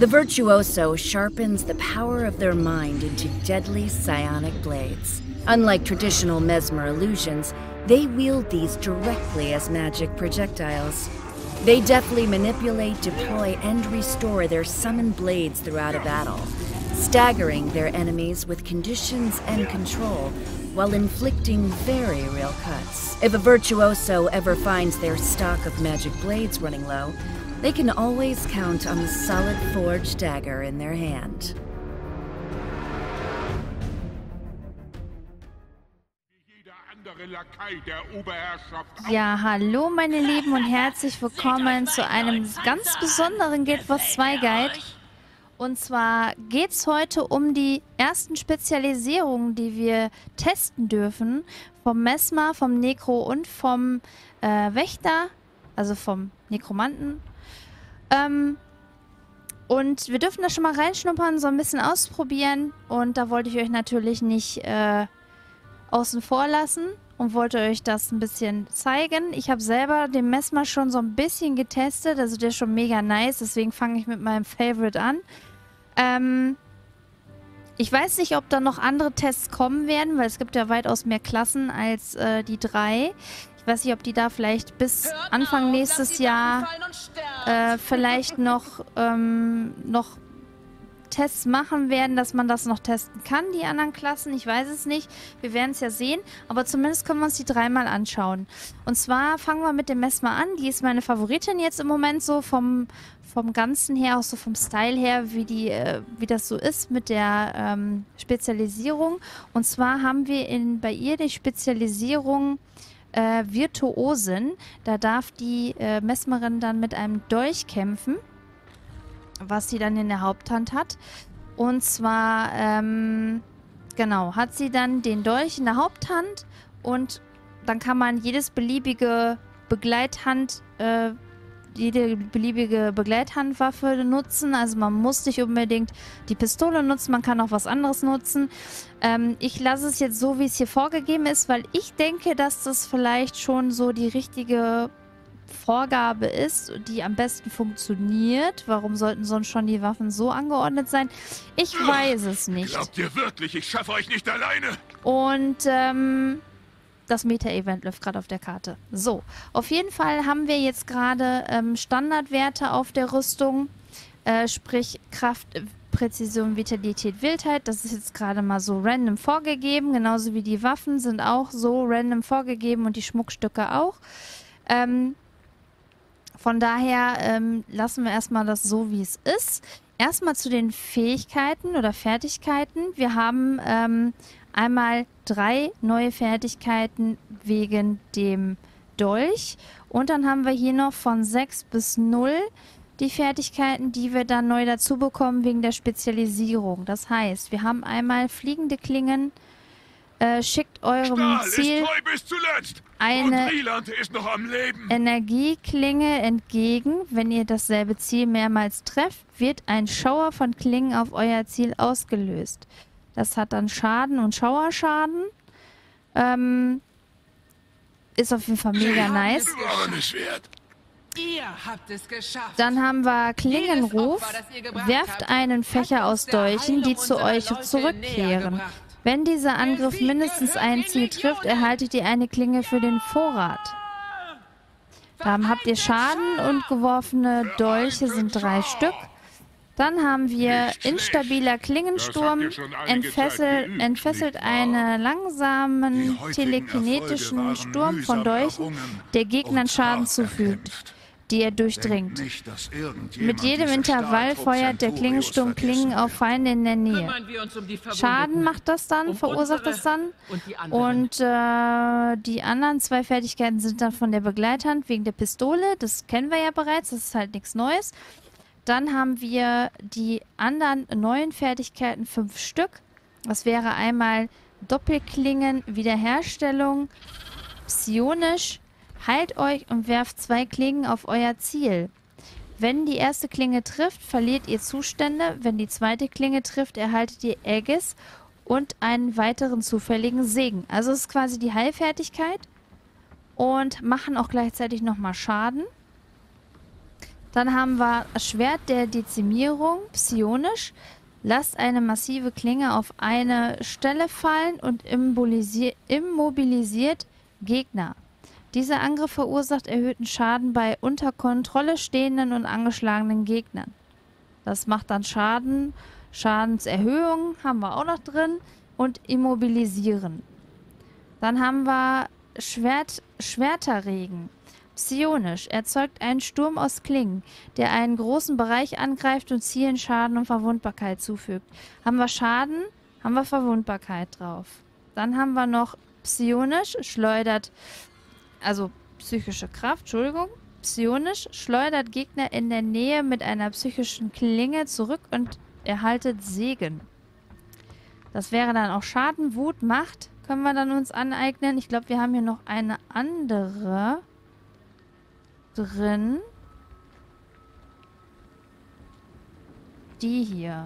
The virtuoso sharpens the power of their mind into deadly psionic blades. Unlike traditional mesmer illusions, they wield these directly as magic projectiles. They deftly manipulate, deploy, and restore their summoned blades throughout a battle, staggering their enemies with conditions and control, while inflicting very real cuts. If a virtuoso ever finds their stock of magic blades running low, they can always count on the solid forged dagger in their hand. Ja, hallo meine Lieben und herzlich willkommen zu einem ganz besonderen Guild Wars 2 Guide. Und zwar geht es heute um die ersten Spezialisierungen, die wir testen dürfen. Vom Mesmer, vom Nekro und vom Wächter, also vom Nekromanten. Und wir dürfen da schon mal reinschnuppern, so ein bisschen ausprobieren. Und da wollte ich euch natürlich nicht außen vor lassen und wollte euch das ein bisschen zeigen. Ich habe selber den Mesmer schon so ein bisschen getestet, also der ist schon mega nice, deswegen fange ich mit meinem Favorite an. Ich weiß nicht, ob da noch andere Tests kommen werden, weil es gibt ja weitaus mehr Klassen als die 3. Ich weiß nicht, ob die da vielleicht bis Anfang nächstes Jahr vielleicht noch Tests machen werden, dass man das noch testen kann, die anderen Klassen. Ich weiß es nicht. Wir werden es ja sehen. Aber zumindest können wir uns die 3 mal anschauen. Und zwar fangen wir mit dem Mesmer an. Die ist meine Favoritin jetzt im Moment so vom Ganzen her, auch so vom Style her, wie das so ist mit der Spezialisierung. Und zwar haben wir bei ihr die Spezialisierung Virtuosin. Da darf die Mesmerin dann mit einem Dolch kämpfen, was sie dann in der Haupthand hat. Und zwar, genau, hat sie dann den Dolch in der Haupthand und dann kann man jede beliebige Begleithandwaffe nutzen. Also man muss nicht unbedingt die Pistole nutzen, man kann auch was anderes nutzen. Ich lasse es jetzt so, wie es hier vorgegeben ist, weil ich denke, dass das vielleicht schon so die richtige Vorgabe ist, die am besten funktioniert. Warum sollten sonst schon die Waffen so angeordnet sein? Ich weiß es nicht. Glaubt ihr wirklich, ich schaffe euch nicht alleine? Und das Meta-Event läuft gerade auf der Karte. So, auf jeden Fall haben wir jetzt gerade Standardwerte auf der Rüstung, sprich Kraft, Präzision, Vitalität, Wildheit. Das ist jetzt gerade mal so random vorgegeben, genauso wie die Waffen sind auch so random vorgegeben und die Schmuckstücke auch. Von daher lassen wir erstmal das so, wie es ist. Erstmal zu den Fähigkeiten oder Fertigkeiten. Wir haben einmal 3 neue Fertigkeiten wegen dem Dolch. Und dann haben wir hier noch von 6 bis 0 die Fertigkeiten, die wir dann neu dazu bekommen wegen der Spezialisierung. Das heißt, wir haben einmal fliegende Klingen. Schickt eurem Ziel eine Energieklinge entgegen. Wenn ihr dasselbe Ziel mehrmals trefft, wird ein Schauer von Klingen auf euer Ziel ausgelöst. Das hat dann Schaden und Schauerschaden. Ist auf jeden Fall mega nice. Ihr habt es geschafft. Dann haben wir Klingenruf. Werft einen Fächer aus Dolchen, die zu euch zurückkehren. Wenn dieser Angriff mindestens ein Ziel trifft, erhaltet ihr eine Klinge für den Vorrat. Dann habt ihr Schaden und geworfene Dolche sind 3 Stück. Dann haben wir instabiler Klingensturm, entfesselt einen langsamen telekinetischen Sturm von Dolchen, der Gegnern Schaden zufügt, die er durchdringt. Mit jedem Intervall feuert der Klingensturm Klingen auf Feinde in der Nähe. Schaden macht das dann, verursacht das dann. Und die anderen 2 Fertigkeiten sind dann von der Begleithand wegen der Pistole. Das kennen wir ja bereits, das ist halt nichts Neues. Dann haben wir die anderen neuen Fertigkeiten, 5 Stück. Das wäre einmal Doppelklingen, Wiederherstellung, psionisch. Heilt euch und werft 2 Klingen auf euer Ziel. Wenn die erste Klinge trifft, verliert ihr Zustände. Wenn die zweite Klinge trifft, erhaltet ihr Aegis und einen weiteren zufälligen Segen. Also es ist quasi die Heilfertigkeit und machen auch gleichzeitig nochmal Schaden. Dann haben wir Schwert der Dezimierung, psionisch. Lasst eine massive Klinge auf eine Stelle fallen und immobilisiert Gegner. Dieser Angriff verursacht erhöhten Schaden bei unter Kontrolle stehenden und angeschlagenen Gegnern. Das macht dann Schaden. Schadenserhöhung haben wir auch noch drin. Und immobilisieren. Dann haben wir Schwerterregen. Psionisch. Erzeugt einen Sturm aus Klingen, der einen großen Bereich angreift und Zielen Schaden und Verwundbarkeit zufügt. Haben wir Schaden, haben wir Verwundbarkeit drauf. Dann haben wir noch psionisch. Schleudert, also psychische Kraft, Entschuldigung. Psionisch. Schleudert Gegner in der Nähe mit einer psychischen Klinge zurück und erhaltet Segen. Das wäre dann auch Schaden, Wut, Macht. Können wir dann uns aneignen. Ich glaube, wir haben hier noch eine andere drin. Die hier.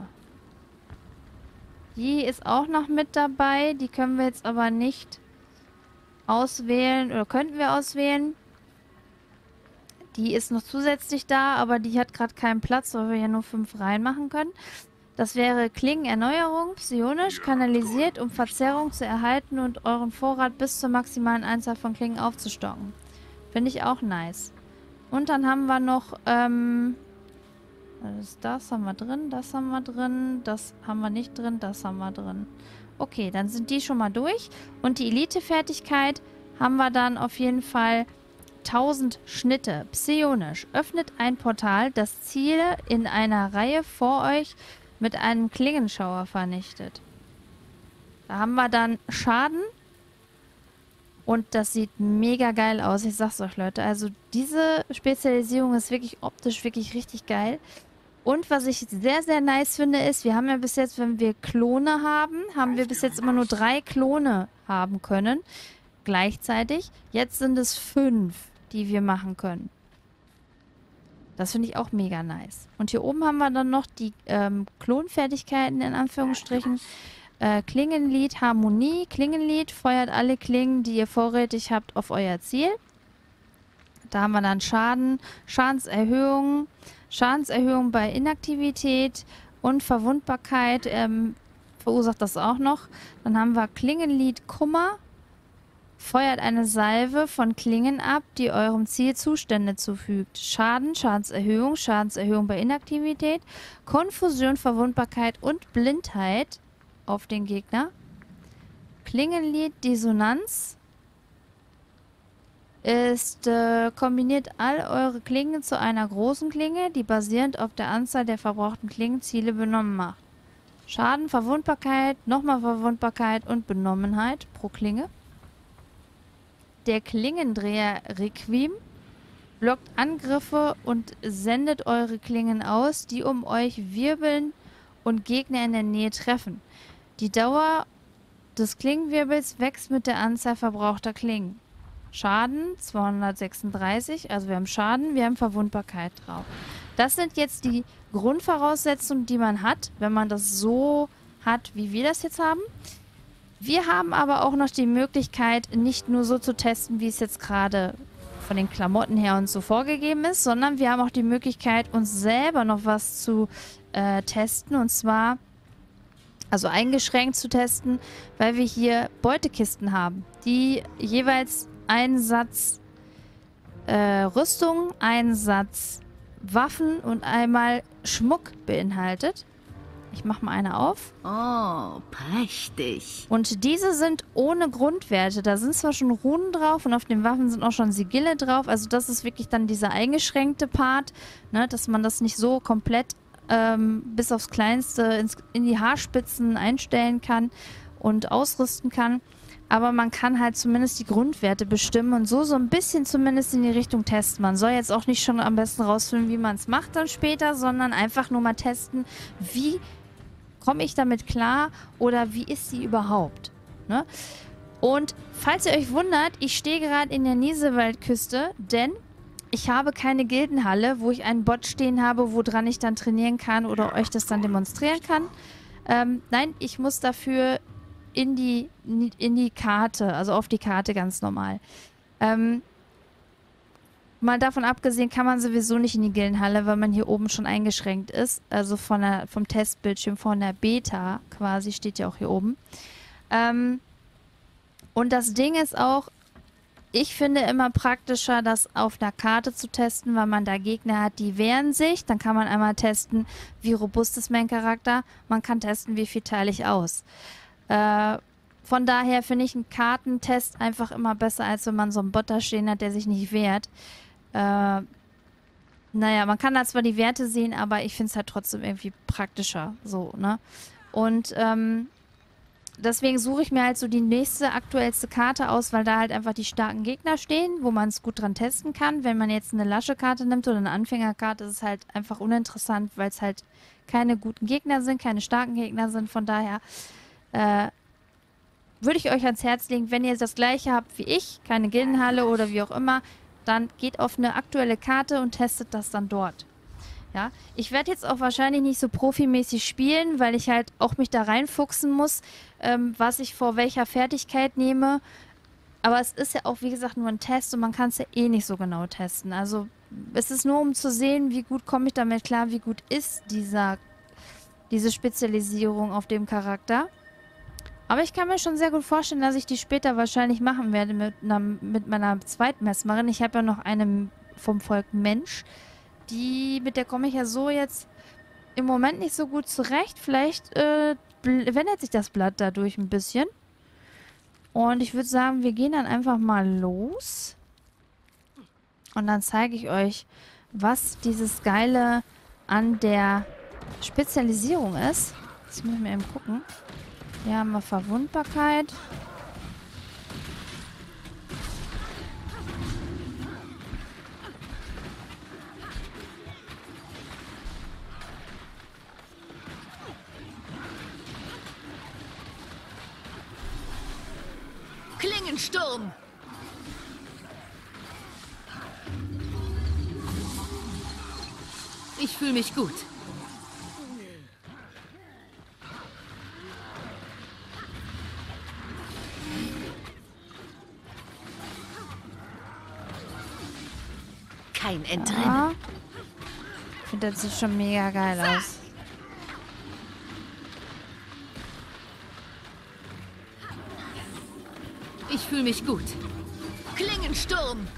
Die ist auch noch mit dabei. Die können wir jetzt aber nicht auswählen. Oder könnten wir auswählen. Die ist noch zusätzlich da, aber die hat gerade keinen Platz, weil wir ja nur 5 reinmachen können. Das wäre Klingenerneuerung, psionisch, kanalisiert, um Verzerrung zu erhalten und euren Vorrat bis zur maximalen Anzahl von Klingen aufzustocken. Finde ich auch nice. Und dann haben wir noch, das haben wir drin, das haben wir drin, das haben wir nicht drin, das haben wir drin. Okay, dann sind die schon mal durch. Und die Elite-Fertigkeit haben wir dann auf jeden Fall 1000 Schnitte. Psionisch. Öffnet ein Portal, das Ziele in einer Reihe vor euch mit einem Klingenschauer vernichtet. Da haben wir dann Schaden. Und das sieht mega geil aus. Ich sag's euch, Leute. Also diese Spezialisierung ist wirklich optisch wirklich richtig geil. Und was ich sehr, sehr nice finde, ist, wir haben ja bis jetzt, wenn wir Klone haben, haben wir bis jetzt immer nur 3 Klone haben können. Gleichzeitig. Jetzt sind es 5, die wir machen können. Das finde ich auch mega nice. Und hier oben haben wir dann noch die Klonfertigkeiten in Anführungsstrichen. Klingenlied, Harmonie. Klingenlied feuert alle Klingen, die ihr vorrätig habt, auf euer Ziel. Da haben wir dann Schaden, Schadenserhöhung, Schadenserhöhung bei Inaktivität und Verwundbarkeit verursacht das auch noch. Dann haben wir Klingenlied Kummer. Feuert eine Salve von Klingen ab, die eurem Ziel Zustände zufügt. Schaden, Schadenserhöhung bei Inaktivität, Konfusion, Verwundbarkeit und Blindheit auf den Gegner. Klingenlied Dissonanz ist, kombiniert all eure Klingen zu einer großen Klinge, die basierend auf der Anzahl der verbrauchten Klingen Ziele benommen macht. Schaden, Verwundbarkeit, nochmal Verwundbarkeit und Benommenheit pro Klinge. Der Klingendreher Requiem blockt Angriffe und sendet eure Klingen aus, die um euch wirbeln und Gegner in der Nähe treffen. Die Dauer des Klingenwirbels wächst mit der Anzahl verbrauchter Klingen. Schaden 236, also wir haben Schaden, wir haben Verwundbarkeit drauf. Das sind jetzt die Grundvoraussetzungen, die man hat, wenn man das so hat, wie wir das jetzt haben. Wir haben aber auch noch die Möglichkeit, nicht nur so zu testen, wie es jetzt gerade von den Klamotten her und so vorgegeben ist, sondern wir haben auch die Möglichkeit, uns selber noch was zu testen. Und zwar, also eingeschränkt zu testen, weil wir hier Beutekisten haben, die jeweils einen Satz Rüstung, einen Satz Waffen und einmal Schmuck beinhaltet. Ich mache mal eine auf. Oh, prächtig. Und diese sind ohne Grundwerte. Da sind zwar schon Runen drauf und auf den Waffen sind auch schon Sigille drauf. Also das ist wirklich dann dieser eingeschränkte Part, ne, dass man das nicht so komplett bis aufs Kleinste in die Haarspitzen einstellen kann und ausrüsten kann. Aber man kann halt zumindest die Grundwerte bestimmen und so ein bisschen zumindest in die Richtung testen. Man soll jetzt auch nicht schon am besten rausfinden, wie man es macht dann später, sondern einfach nur mal testen, wie komme ich damit klar oder wie ist sie überhaupt? Ne? Und falls ihr euch wundert, ich stehe gerade in der Niesewaldküste, denn ich habe keine Gildenhalle, wo ich einen Bot stehen habe, woran ich dann trainieren kann oder euch das dann demonstrieren kann. Nein, ich muss dafür in die Karte, also auf die Karte ganz normal. Mal davon abgesehen kann man sowieso nicht in die Gildenhalle, weil man hier oben schon eingeschränkt ist. Also vom Testbildschirm von der Beta quasi, steht ja auch hier oben. Und das Ding ist auch, ich finde immer praktischer, das auf einer Karte zu testen, weil man da Gegner hat, die wehren sich. Dann kann man einmal testen, wie robust ist mein Charakter. Man kann testen, wie viel teile ich aus. Von daher finde ich einen Kartentest einfach immer besser, als wenn man so einen Bot da stehen hat, der sich nicht wehrt. Naja, man kann da zwar die Werte sehen, aber ich finde es halt trotzdem irgendwie praktischer. So, ne? Und deswegen suche ich mir halt so die nächste aktuellste Karte aus, weil da halt einfach die starken Gegner stehen, wo man es gut dran testen kann. Wenn man jetzt eine Lasche-Karte nimmt oder eine Anfängerkarte, ist es halt einfach uninteressant, weil es halt keine guten Gegner sind, keine starken Gegner sind. Von daher würde ich euch ans Herz legen, wenn ihr das gleiche habt wie ich, keine Gildenhalle oder wie auch immer, dann geht auf eine aktuelle Karte und testet das dann dort. Ja, ich werde jetzt auch wahrscheinlich nicht so profimäßig spielen, weil ich halt auch mich da reinfuchsen muss, was ich vor welcher Fertigkeit nehme. Aber es ist ja auch, wie gesagt, nur ein Test und man kann es ja eh nicht so genau testen. Also es ist nur, um zu sehen, wie gut komme ich damit klar, wie gut ist diese Spezialisierung auf dem Charakter. Aber ich kann mir schon sehr gut vorstellen, dass ich die später wahrscheinlich machen werde mit meiner Zweitmessmerin. Ich habe ja noch eine vom Volk Mensch. Mit der komme ich ja so jetzt im Moment nicht so gut zurecht. Vielleicht wendet sich das Blatt dadurch ein bisschen. Und ich würde sagen, wir gehen dann einfach mal los. Und dann zeige ich euch, was dieses Geile an der Spezialisierung ist. Das müssen wir eben gucken. Hier haben wir Verwundbarkeit. Klingensturm! Ich fühle mich gut. Kein Entrinnen. Ja. Ich finde, das sieht schon mega geil aus. Ich fühle mich gut. Klingensturm!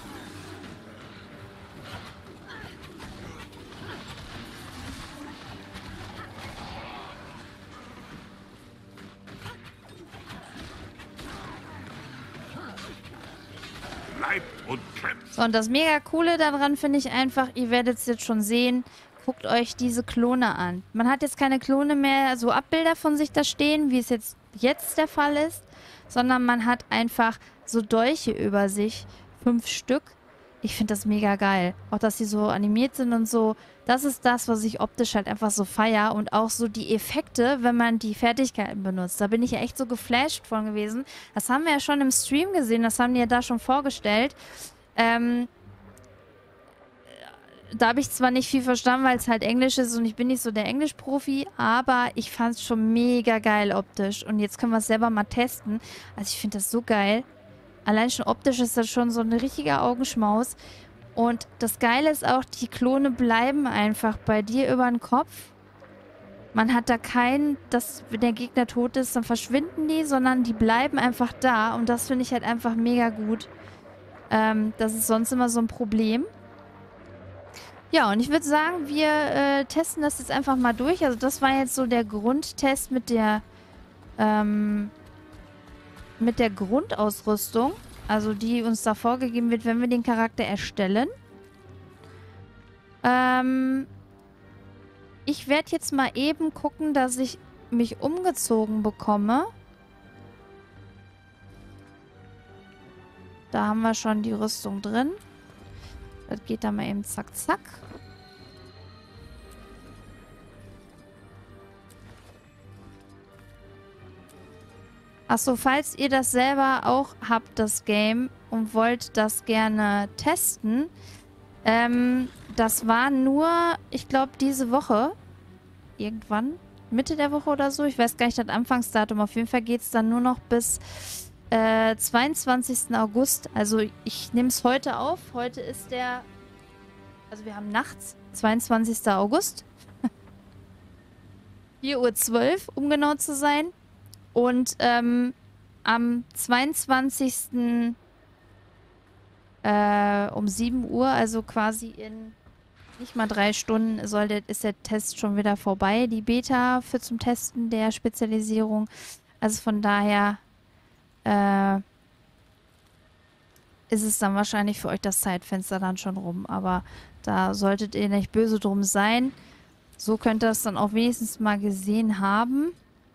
Bleibt und kämpft. So, und das mega Coole daran finde ich einfach, ihr werdet es jetzt schon sehen, guckt euch diese Klone an. Man hat jetzt keine Klone mehr, so Abbilder von sich da stehen, wie es jetzt der Fall ist, sondern man hat einfach so Dolche über sich, 5 Stück. Ich finde das mega geil. Auch, dass sie so animiert sind und so. Das ist das, was ich optisch halt einfach so feier. Und auch so die Effekte, wenn man die Fertigkeiten benutzt. Da bin ich ja echt so geflasht von gewesen. Das haben wir ja schon im Stream gesehen. Das haben die ja da schon vorgestellt. Da habe ich zwar nicht viel verstanden, weil es halt Englisch ist und ich bin nicht so der Englisch-Profi, aber ich fand es schon mega geil optisch. Und jetzt können wir es selber mal testen. Also ich finde das so geil. Allein schon optisch ist das schon so ein richtiger Augenschmaus. Und das Geile ist auch, die Klone bleiben einfach bei dir über den Kopf. Man hat da keinen, dass wenn der Gegner tot ist, dann verschwinden die, sondern die bleiben einfach da. Und das finde ich halt einfach mega gut. Das ist sonst immer so ein Problem. Ja, und ich würde sagen, wir testen das jetzt einfach mal durch. Also das war jetzt so der Grundtest mit der Grundausrüstung. Also die uns da vorgegeben wird, wenn wir den Charakter erstellen. Ich werde jetzt mal eben gucken, dass ich mich umgezogen bekomme. Da haben wir schon die Rüstung drin. Das geht dann mal eben zack, zack. Achso, falls ihr das selber auch habt, das Game, und wollt das gerne testen, das war nur, ich glaube, diese Woche, irgendwann, Mitte der Woche oder so, ich weiß gar nicht das Anfangsdatum, auf jeden Fall geht es dann nur noch bis 22. August. Also ich nehme es heute auf. Heute ist der... Also wir haben nachts, 22. August. 4:12 Uhr, um genau zu sein. Und am 22. Um 7 Uhr, also quasi in nicht mal 3 Stunden, ist der Test schon wieder vorbei. Die Beta zum Testen der Spezialisierung. Also von daher ist es dann wahrscheinlich für euch das Zeitfenster dann schon rum. Aber da solltet ihr nicht böse drum sein. So könnt ihr es dann auch wenigstens mal gesehen haben.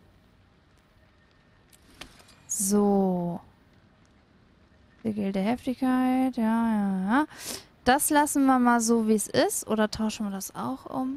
So. Regel der Heftigkeit. Ja. Das lassen wir mal so, wie es ist. Oder tauschen wir das auch um?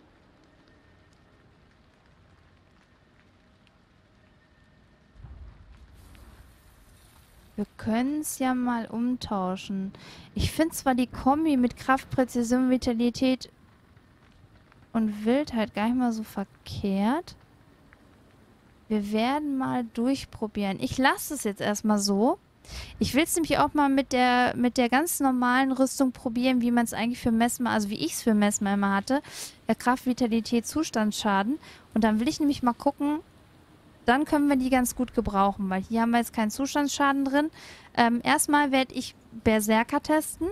Wir können es ja mal umtauschen. Ich finde zwar die Kombi mit Kraft, Präzision, Vitalität und Wildheit gar nicht mal so verkehrt. Wir werden mal durchprobieren. Ich lasse es jetzt erstmal so. Ich will es nämlich auch mal mit der ganz normalen Rüstung probieren, wie man es eigentlich für Mesmer, also wie ich es für Mesmer immer hatte. Kraft, Vitalität, Zustandsschaden. Und dann will ich nämlich mal gucken, dann können wir die ganz gut gebrauchen, weil hier haben wir jetzt keinen Zustandsschaden drin. Erstmal werde ich Berserker testen.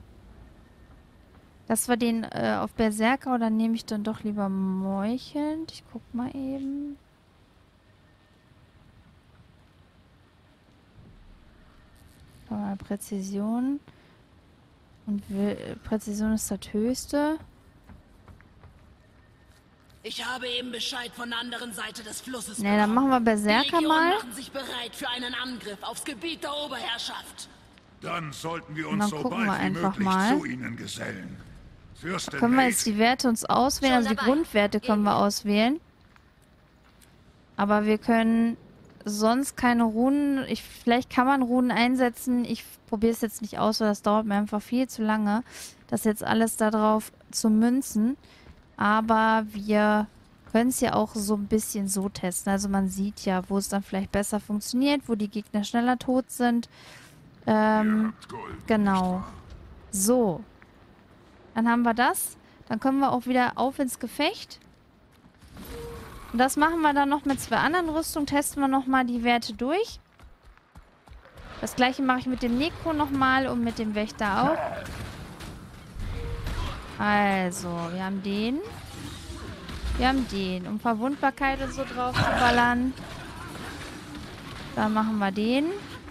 Das war den auf Berserker, oder nehme ich dann doch lieber meuchelnd? Ich guck mal eben. Präzision. Und Präzision ist das höchste. Ich habe eben Bescheid von der anderen Seite des Flusses Ne, dann machen wir Berserker mal. machen sich bereit für einen Angriff aufs Gebiet der Oberherrschaft. Dann sollten wir Und uns dann so gucken wir bald wie einfach möglich mal. zu ihnen gesellen. Fürstin Können wir Mace, jetzt die Werte uns auswählen? Also die Grundwerte können wir auswählen. Aber wir können sonst keine Runen... Vielleicht kann man Runen einsetzen. Ich probiere es jetzt nicht aus, weil das dauert mir einfach viel zu lange, das jetzt alles darauf zu münzen. Aber wir können es ja auch so ein bisschen so testen. Also man sieht ja, wo es dann vielleicht besser funktioniert, wo die Gegner schneller tot sind. Genau. So. Dann haben wir das. Dann können wir auch wieder auf ins Gefecht. Und das machen wir dann noch mit 2 anderen Rüstungen. Testen wir nochmal die Werte durch. Das gleiche mache ich mit dem Necro nochmal und mit dem Wächter auch. Also, wir haben den. Wir haben den. Um Verwundbarkeit und so drauf zu ballern. Dann machen wir den.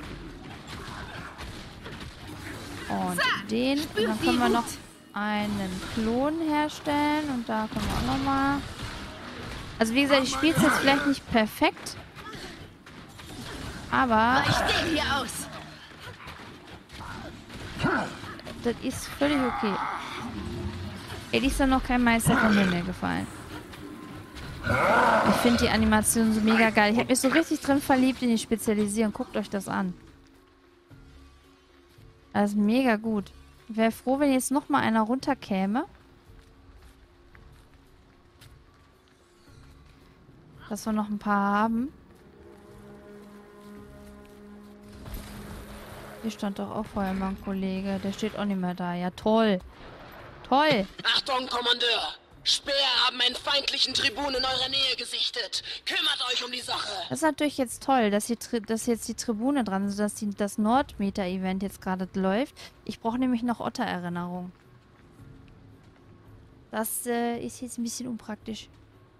Und den. Und dann können wir noch einen Klon herstellen. Und da können wir auch nochmal... Also wie gesagt, ich spiele es jetzt vielleicht nicht perfekt. Aber... Ich stehe hier aus. Das ist völlig okay. Ey, ist dann noch kein Meister vom Himmel gefallen. Ich finde die Animation so mega geil. Ich habe mich so richtig drin verliebt in die Spezialisierung. Guckt euch das an. Das ist mega gut. Ich wäre froh, wenn jetzt noch mal einer runterkäme. Dass wir noch ein paar haben. Hier stand doch auch vorher mal ein Kollege. Der steht auch nicht mehr da. Ja, toll. Toll. Achtung, Kommandeur! Speer haben einen feindlichen Tribun in eurer Nähe gesichtet. Kümmert euch um die Sache. Das ist natürlich jetzt toll, dass jetzt die Tribune dran ist, dass das Nordmeter-Event jetzt gerade läuft. Ich brauche nämlich noch Otter-Erinnerung. Das ist jetzt ein bisschen unpraktisch.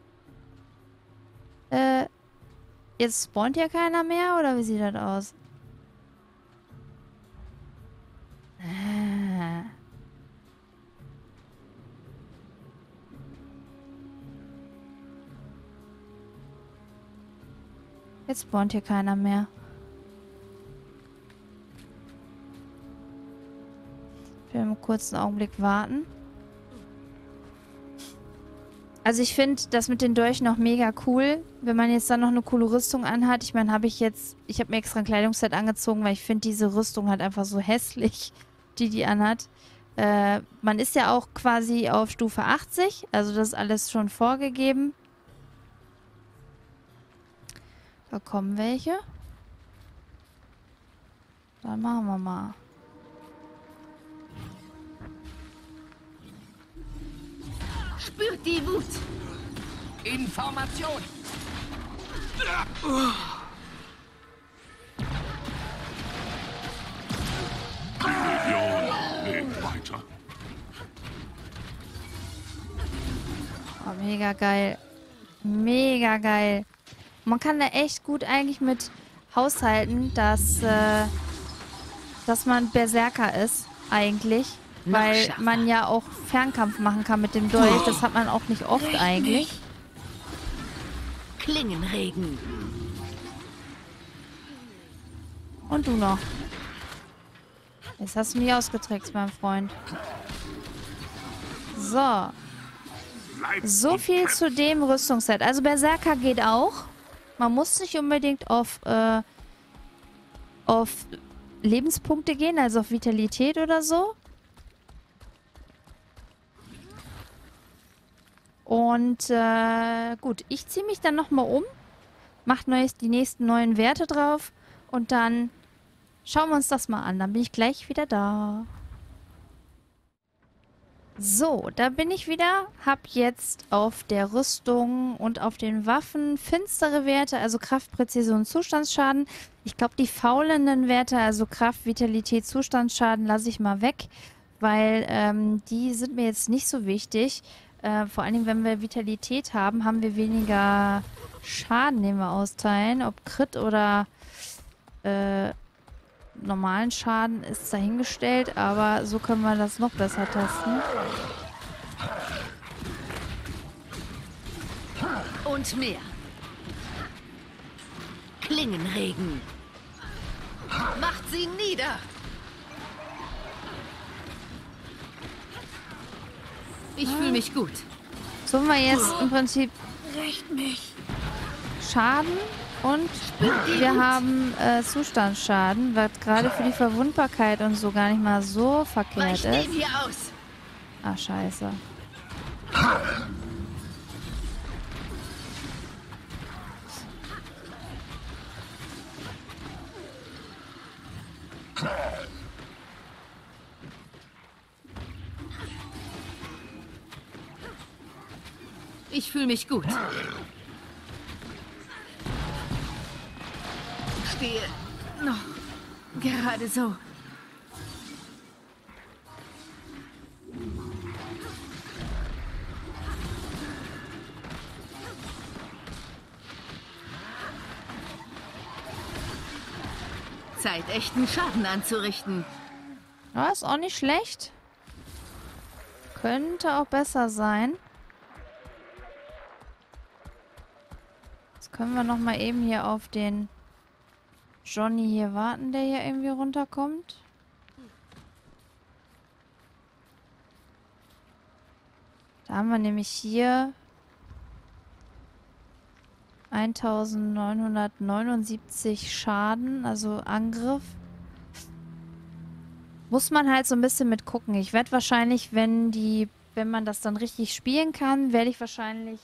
Jetzt spawnt ja keiner mehr, oder wie sieht das aus? Jetzt spawnt hier keiner mehr. Ich will einen kurzen Augenblick warten. Also ich finde das mit den Dolchen noch mega cool. Wenn man jetzt dann noch eine coole Rüstung anhat. Ich meine, ich habe mir extra ein Kleidungsset angezogen, weil ich finde diese Rüstung halt einfach so hässlich, die anhat. Man ist ja auch quasi auf Stufe 80. Also das ist alles schon vorgegeben. Da kommen welche. Dann machen wir mal. Spürt die Wut! Information! Die Legion lebt weiter. Oh, mega geil. Mega geil. Man kann da echt gut eigentlich mit haushalten, dass man Berserker ist, eigentlich. Weil man ja auch Fernkampf machen kann mit dem Dolch. Das hat man auch nicht oft eigentlich. Klingenregen. Und du noch. Jetzt hast du mich ausgetrickst, mein Freund. So. So viel zu dem Rüstungsset. Also Berserker geht auch. Man muss nicht unbedingt auf Lebenspunkte gehen, also auf Vitalität oder so. Und gut, ich ziehe mich dann nochmal um, mache die nächsten neuen Werte drauf und dann schauen wir uns das mal an. Dann bin ich gleich wieder da. So, da bin ich wieder. Hab jetzt auf der Rüstung und auf den Waffen finstere Werte, also Kraft, Präzision, Zustandsschaden. Ich glaube, die faulenden Werte, also Kraft, Vitalität, Zustandsschaden, lasse ich mal weg, weil die sind mir jetzt nicht so wichtig. Vor allen Dingen, wenn wir Vitalität haben, haben wir weniger Schaden, den wir austeilen. Ob Crit oder normalen Schaden ist dahingestellt, aber so können wir das noch besser testen. Und mehr. Klingenregen. Macht sie nieder. Ich fühle mich gut. So haben wir jetzt im Prinzip Schaden und wir haben Zustandsschaden, was gerade für die Verwundbarkeit und so gar nicht mal so verkehrt ist. Hier aus. Ah, scheiße. Ich fühle mich gut. Stehe noch gerade so. Zeit, echten Schaden anzurichten. Ja, ist auch nicht schlecht. Könnte auch besser sein. Jetzt können wir noch mal eben hier auf den Johnny hier warten, der hier irgendwie runterkommt. Da haben wir nämlich hier 1979 Schaden, also Angriff. Muss man halt so ein bisschen mit gucken. Ich werde wahrscheinlich, wenn man das dann richtig spielen kann, werde ich wahrscheinlich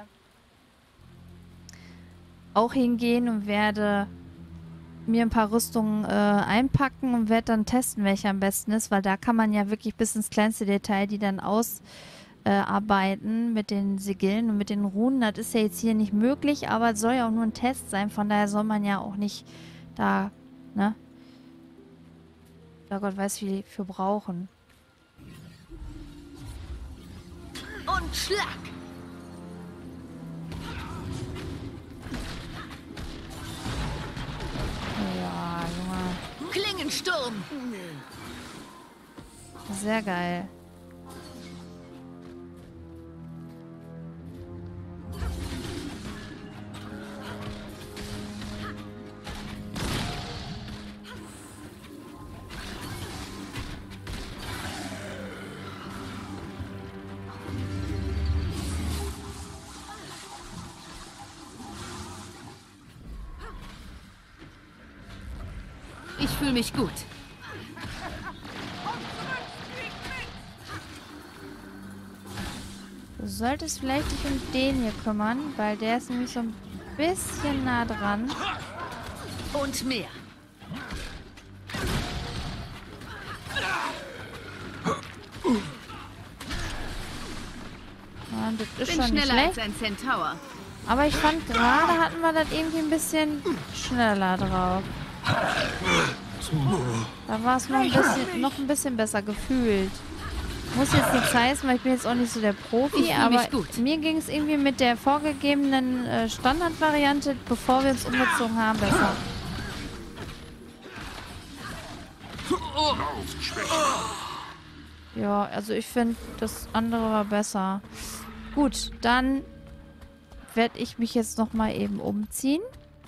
auch hingehen und werde mir ein paar Rüstungen einpacken und werde dann testen, welche am besten ist, weil da kann man ja wirklich bis ins kleinste Detail die dann ausarbeiten mit den Sigillen und mit den Runen. Das ist ja jetzt hier nicht möglich, aber es soll ja auch nur ein Test sein, von daher soll man ja auch nicht da, ne? Da Gott weiß, wie für brauchen. Und Schlag! Ja, Junge. Klingensturm! Sehr geil. Ich fühle mich gut. Du solltest vielleicht dich um den hier kümmern, weil der ist nämlich so ein bisschen nah dran. Und mehr. ist Bin schon nicht schneller als schlecht. ein Centaur. Aber ich fand, gerade hatten wir das irgendwie ein bisschen schneller drauf. Da war es noch ein bisschen besser gefühlt. Muss jetzt nichts heißen, weil ich bin jetzt auch nicht so der Profi, Ich fühl aber mich gut. mir ging es irgendwie mit der vorgegebenen Standardvariante, bevor wir uns umgezogen haben, besser. Ja, also ich finde, das andere war besser. Gut, dann werde ich mich jetzt nochmal eben umziehen.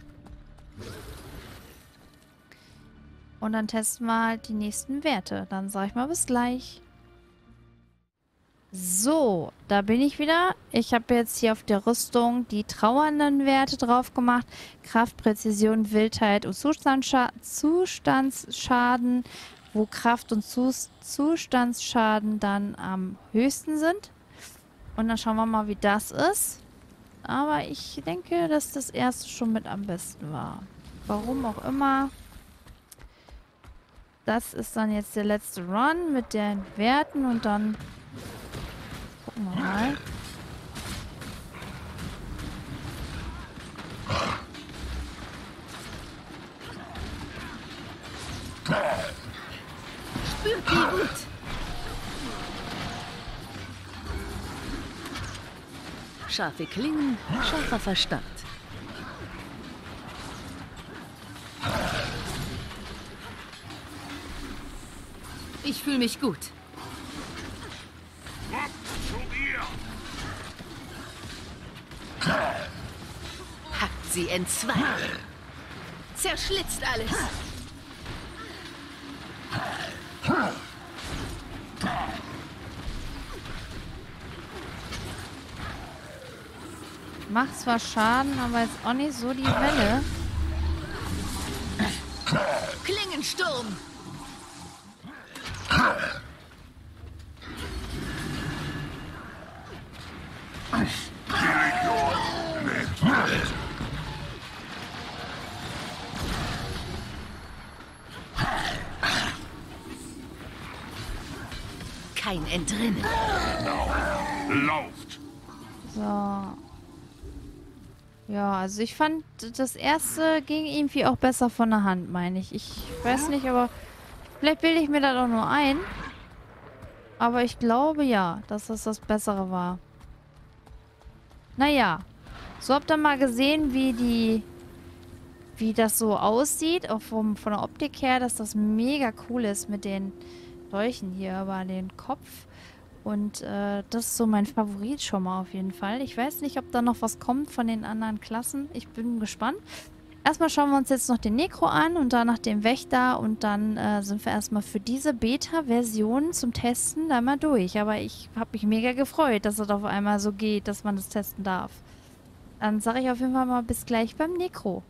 Und dann testen wir halt die nächsten Werte. Dann sage ich mal bis gleich. So, da bin ich wieder. Ich habe jetzt hier auf der Rüstung die trauernden Werte drauf gemacht. Kraft, Präzision, Wildheit und Zustandsschaden, wo Kraft und Zustandsschaden dann am höchsten sind. Und dann schauen wir mal, wie das ist. Aber ich denke, dass das erste schon mit am besten war. Warum auch immer. Das ist dann jetzt der letzte Run mit den Werten und dann gucken wir mal. Spürt die Wut. Scharfe Klingen, scharfer Verstand. Ich fühle mich gut. Hackt sie entzwei. Zerschlitzt alles. Macht zwar Schaden, aber jetzt auch nicht so die Welle. Klingensturm. Kein Entrinnen. Lauft! So. Ja, also ich fand, das erste ging irgendwie auch besser von der Hand, meine ich. Ich weiß nicht, aber vielleicht bilde ich mir das auch nur ein. Aber ich glaube ja, dass das Bessere war. Naja. So habt ihr mal gesehen, wie das so aussieht. Auch von der Optik her, dass das mega cool ist mit den Dolchen hier über den Kopf. Und das ist so mein Favorit schon mal auf jeden Fall. Ich weiß nicht, ob da noch was kommt von den anderen Klassen. Ich bin gespannt. Erstmal schauen wir uns jetzt noch den Necro an und danach den Wächter. Und dann sind wir erstmal für diese Beta-Version zum Testen da mal durch. Aber ich habe mich mega gefreut, dass es auf einmal so geht, dass man das testen darf. Dann sage ich auf jeden Fall mal bis gleich beim Necro.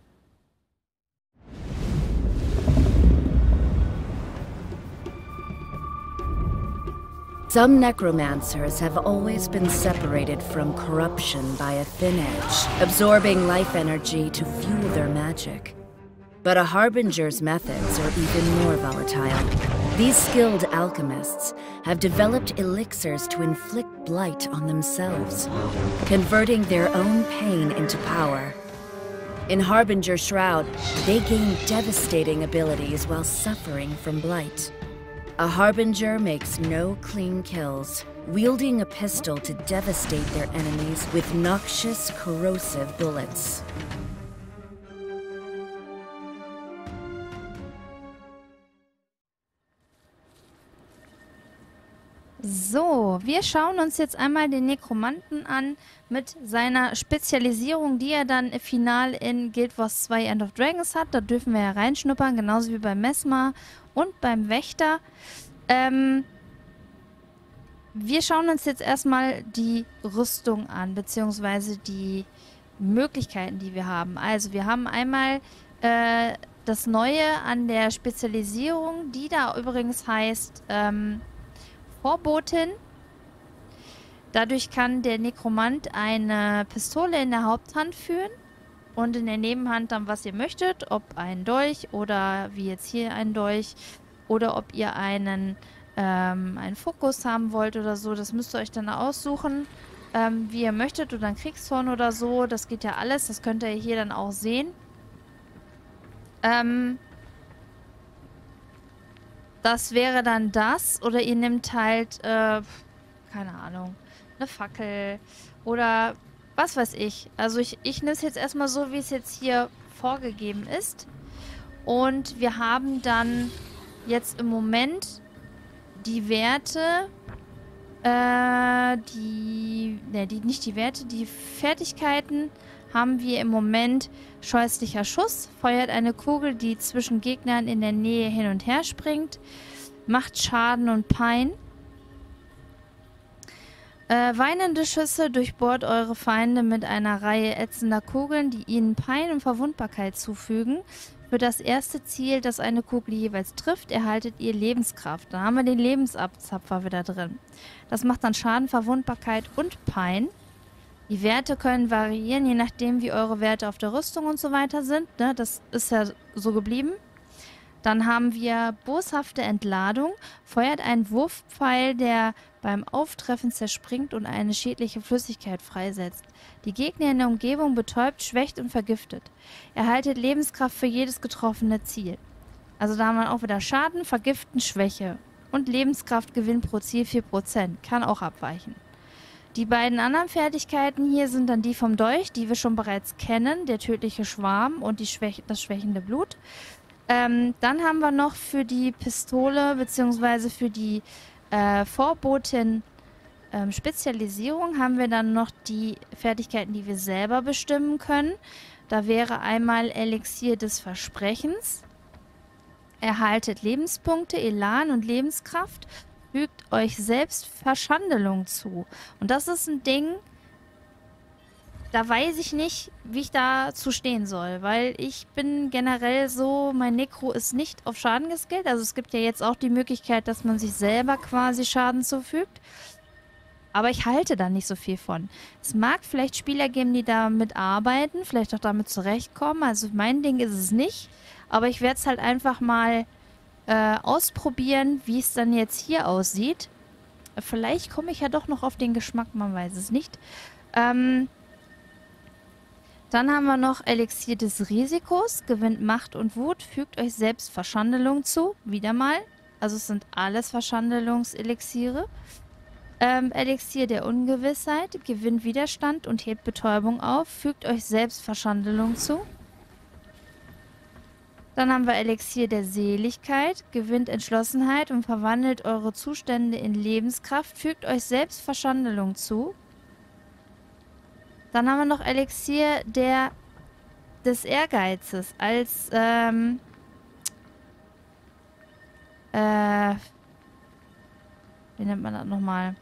Some necromancers have always been separated from corruption by a thin edge, absorbing life energy to fuel their magic. But a harbinger's methods are even more volatile. These skilled alchemists have developed elixirs to inflict blight on themselves, converting their own pain into power. In Harbinger Shroud, they gain devastating abilities while suffering from blight. A Harbinger makes no clean kills, wielding a pistol to devastate their enemies with noxious, corrosive bullets. So, wir schauen uns jetzt einmal den Nekromanten an mit seiner Spezialisierung, die er dann final in Guild Wars 2 End of Dragons hat. Da dürfen wir ja reinschnuppern, genauso wie beim Mesmer und beim Wächter. Wir schauen uns jetzt erstmal die Rüstung an, beziehungsweise die Möglichkeiten, die wir haben. Also wir haben einmal das Neue an der Spezialisierung, die da übrigens heißt Vorbotin. Dadurch kann der Nekromant eine Pistole in der Haupthand führen und in der Nebenhand dann, was ihr möchtet. Ob ein Dolch oder wie jetzt hier ein Dolch oder ob ihr einen Fokus haben wollt oder so. Das müsst ihr euch dann aussuchen. wie ihr möchtet oder ein Kriegshorn oder so. Das geht ja alles. Das könnt ihr hier dann auch sehen. Das wäre dann das. Oder ihr nehmt halt, keine Ahnung, eine Fackel oder was weiß ich. Also ich nehme es jetzt erstmal so, wie es jetzt hier vorgegeben ist. Und wir haben dann jetzt im Moment die Werte, die Fertigkeiten haben wir im Moment. Scheußlicher Schuss, feuert eine Kugel, die zwischen Gegnern in der Nähe hin und her springt, macht Schaden und Pein. Weinende Schüsse durchbohrt eure Feinde mit einer Reihe ätzender Kugeln, die ihnen Pein und Verwundbarkeit zufügen. Für das erste Ziel, das eine Kugel jeweils trifft, erhaltet ihr Lebenskraft. Da haben wir den Lebensabzapfer wieder drin. Das macht dann Schaden, Verwundbarkeit und Pein. Die Werte können variieren, je nachdem, wie eure Werte auf der Rüstung und so weiter sind. Ne? Das ist ja so geblieben. Dann haben wir boshafte Entladung. Feuert einen Wurfpfeil, der beim Auftreffen zerspringt und eine schädliche Flüssigkeit freisetzt. Die Gegner in der Umgebung betäubt, schwächt und vergiftet. Erhaltet Lebenskraft für jedes getroffene Ziel. Also da haben wir auch wieder Schaden, Vergiften, Schwäche. Und Lebenskraftgewinn pro Ziel 4%. Kann auch abweichen. Die beiden anderen Fertigkeiten hier sind dann die vom Dolch, die wir schon bereits kennen. Der tödliche Schwarm und das schwächende Blut. Dann haben wir noch für die Pistole bzw. für die Vorboten Spezialisierung haben wir dann noch die Fertigkeiten, die wir selber bestimmen können. Da wäre einmal Elixier des Versprechens. Erhaltet Lebenspunkte, Elan und Lebenskraft. Fügt euch selbst Verschandelung zu. Und das ist ein Ding, da weiß ich nicht, wie ich dazu stehen soll, weil ich bin generell so, mein Nekro ist nicht auf Schaden geskillt. Also es gibt ja jetzt auch die Möglichkeit, dass man sich selber quasi Schaden zufügt. Aber ich halte da nicht so viel von. Es mag vielleicht Spieler geben, die damit arbeiten, vielleicht auch damit zurechtkommen. Also mein Ding ist es nicht. Aber ich werde es halt einfach mal ausprobieren, wie es dann jetzt hier aussieht. Vielleicht komme ich ja doch noch auf den Geschmack, man weiß es nicht. Dann haben wir noch Elixier des Risikos. Gewinnt Macht und Wut. Fügt euch selbst Verschandelung zu. Wieder mal. Also es sind alles Verschandelungselixiere. Elixier der Ungewissheit. Gewinnt Widerstand und hebt Betäubung auf. Fügt euch selbst Verschandelung zu. Dann haben wir Elixier der Seligkeit. Gewinnt Entschlossenheit und verwandelt eure Zustände in Lebenskraft. Fügt euch selbst Verschandelung zu. Dann haben wir noch Elixier des Ehrgeizes als wie nennt man das nochmal?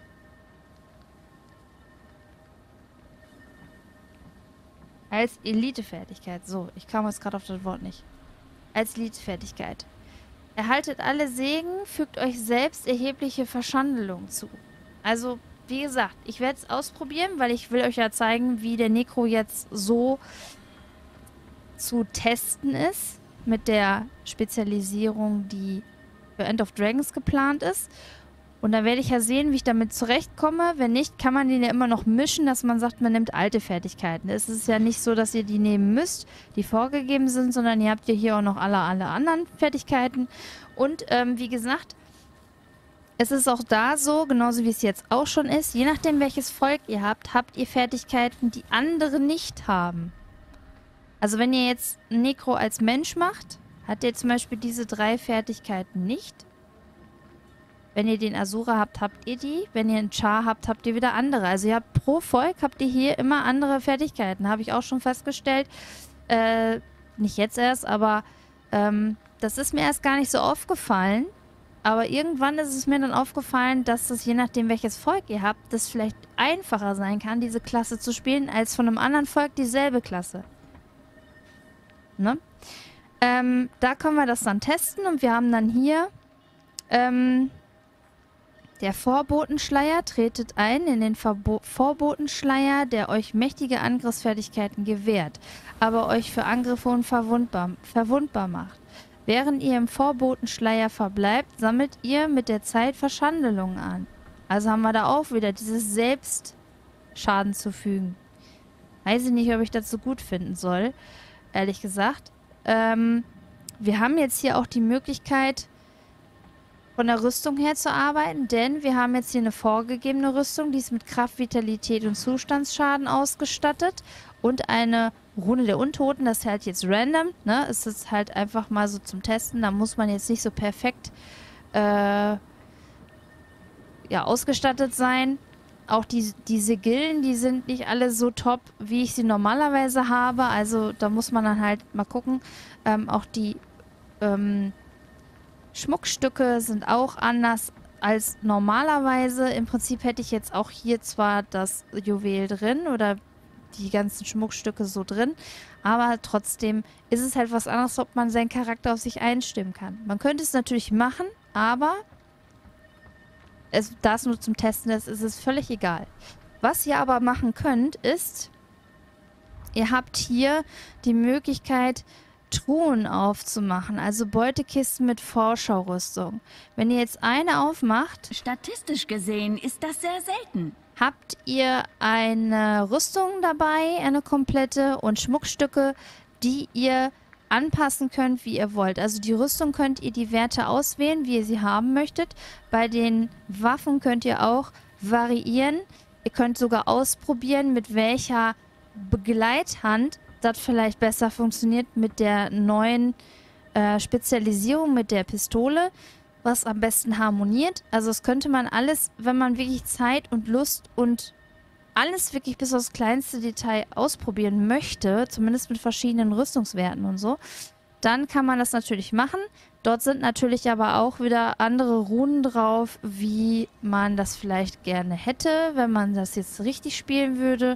Als Elitefertigkeit. So, ich kam jetzt gerade auf das Wort nicht. Als Elitefertigkeit. Erhaltet alle Segen, fügt euch selbst erhebliche Verschandelung zu. Also, wie gesagt, ich werde es ausprobieren, weil ich will euch ja zeigen, wie der Nekro jetzt so zu testen ist. Mit der Spezialisierung, die für End of Dragons geplant ist. Und dann werde ich ja sehen, wie ich damit zurechtkomme. Wenn nicht, kann man den ja immer noch mischen, dass man sagt, man nimmt alte Fertigkeiten. Es ist ja nicht so, dass ihr die nehmen müsst, die vorgegeben sind, sondern ihr habt ja hier auch noch alle anderen Fertigkeiten. Und wie gesagt, es ist auch da so, genauso wie es jetzt auch schon ist, je nachdem welches Volk ihr habt, habt ihr Fertigkeiten, die andere nicht haben. Also wenn ihr jetzt einen Nekro als Mensch macht, hat ihr zum Beispiel diese 3 Fertigkeiten nicht. Wenn ihr den Asura habt, habt ihr die. Wenn ihr einen Char habt, habt ihr wieder andere. Also ihr habt pro Volk habt ihr hier immer andere Fertigkeiten. Habe ich auch schon festgestellt. Nicht jetzt erst, aber das ist mir erst gar nicht so aufgefallen. Aber irgendwann ist es mir dann aufgefallen, dass es je nachdem, welches Volk ihr habt, das vielleicht einfacher sein kann, diese Klasse zu spielen, als von einem anderen Volk dieselbe Klasse. Ne? Da können wir das dann testen und wir haben dann hier der Vorbotenschleier. Tretet ein in den Vorbotenschleier, der euch mächtige Angriffsfertigkeiten gewährt, aber euch für Angriffe verwundbar macht. Während ihr im Vorbotenschleier verbleibt, sammelt ihr mit der Zeit Verschandelungen an. Also haben wir da auch wieder dieses Schaden zufügen. Weiß ich nicht, ob ich das so gut finden soll, ehrlich gesagt. Wir haben jetzt hier auch die Möglichkeit, von der Rüstung her zu arbeiten, denn wir haben jetzt hier eine vorgegebene Rüstung, die ist mit Kraft, Vitalität und Zustandsschaden ausgestattet und eine Rune der Untoten, das ist halt jetzt random, ne? Es ist halt einfach mal so zum Testen, da muss man jetzt nicht so perfekt ausgestattet sein. Auch die Sigillen, die sind nicht alle so top, wie ich sie normalerweise habe. Also da muss man dann halt mal gucken. Auch die Schmuckstücke sind auch anders als normalerweise. Im Prinzip hätte ich jetzt auch hier zwar das Juwel drin oder die ganzen Schmuckstücke so drin, aber trotzdem ist es halt was anderes, ob man seinen Charakter auf sich einstimmen kann. Man könnte es natürlich machen, aber da es nur zum Testen ist, ist es völlig egal. Was ihr aber machen könnt, ist, ihr habt hier die Möglichkeit, Truhen aufzumachen, also Beutekisten mit Vorschaurüstung. Wenn ihr jetzt eine aufmacht, statistisch gesehen ist das sehr selten. Habt ihr eine Rüstung dabei, eine komplette und Schmuckstücke, die ihr anpassen könnt, wie ihr wollt. Also die Rüstung könnt ihr die Werte auswählen, wie ihr sie haben möchtet. Bei den Waffen könnt ihr auch variieren. Ihr könnt sogar ausprobieren, mit welcher Begleithand das vielleicht besser funktioniert mit der neuen Spezialisierung mit der Pistole, was am besten harmoniert. Also das könnte man alles, wenn man wirklich Zeit und Lust und alles wirklich bis aufs kleinste Detail ausprobieren möchte, zumindest mit verschiedenen Rüstungswerten und so, dann kann man das natürlich machen. Dort sind natürlich aber auch wieder andere Runen drauf, wie man das vielleicht gerne hätte, wenn man das jetzt richtig spielen würde.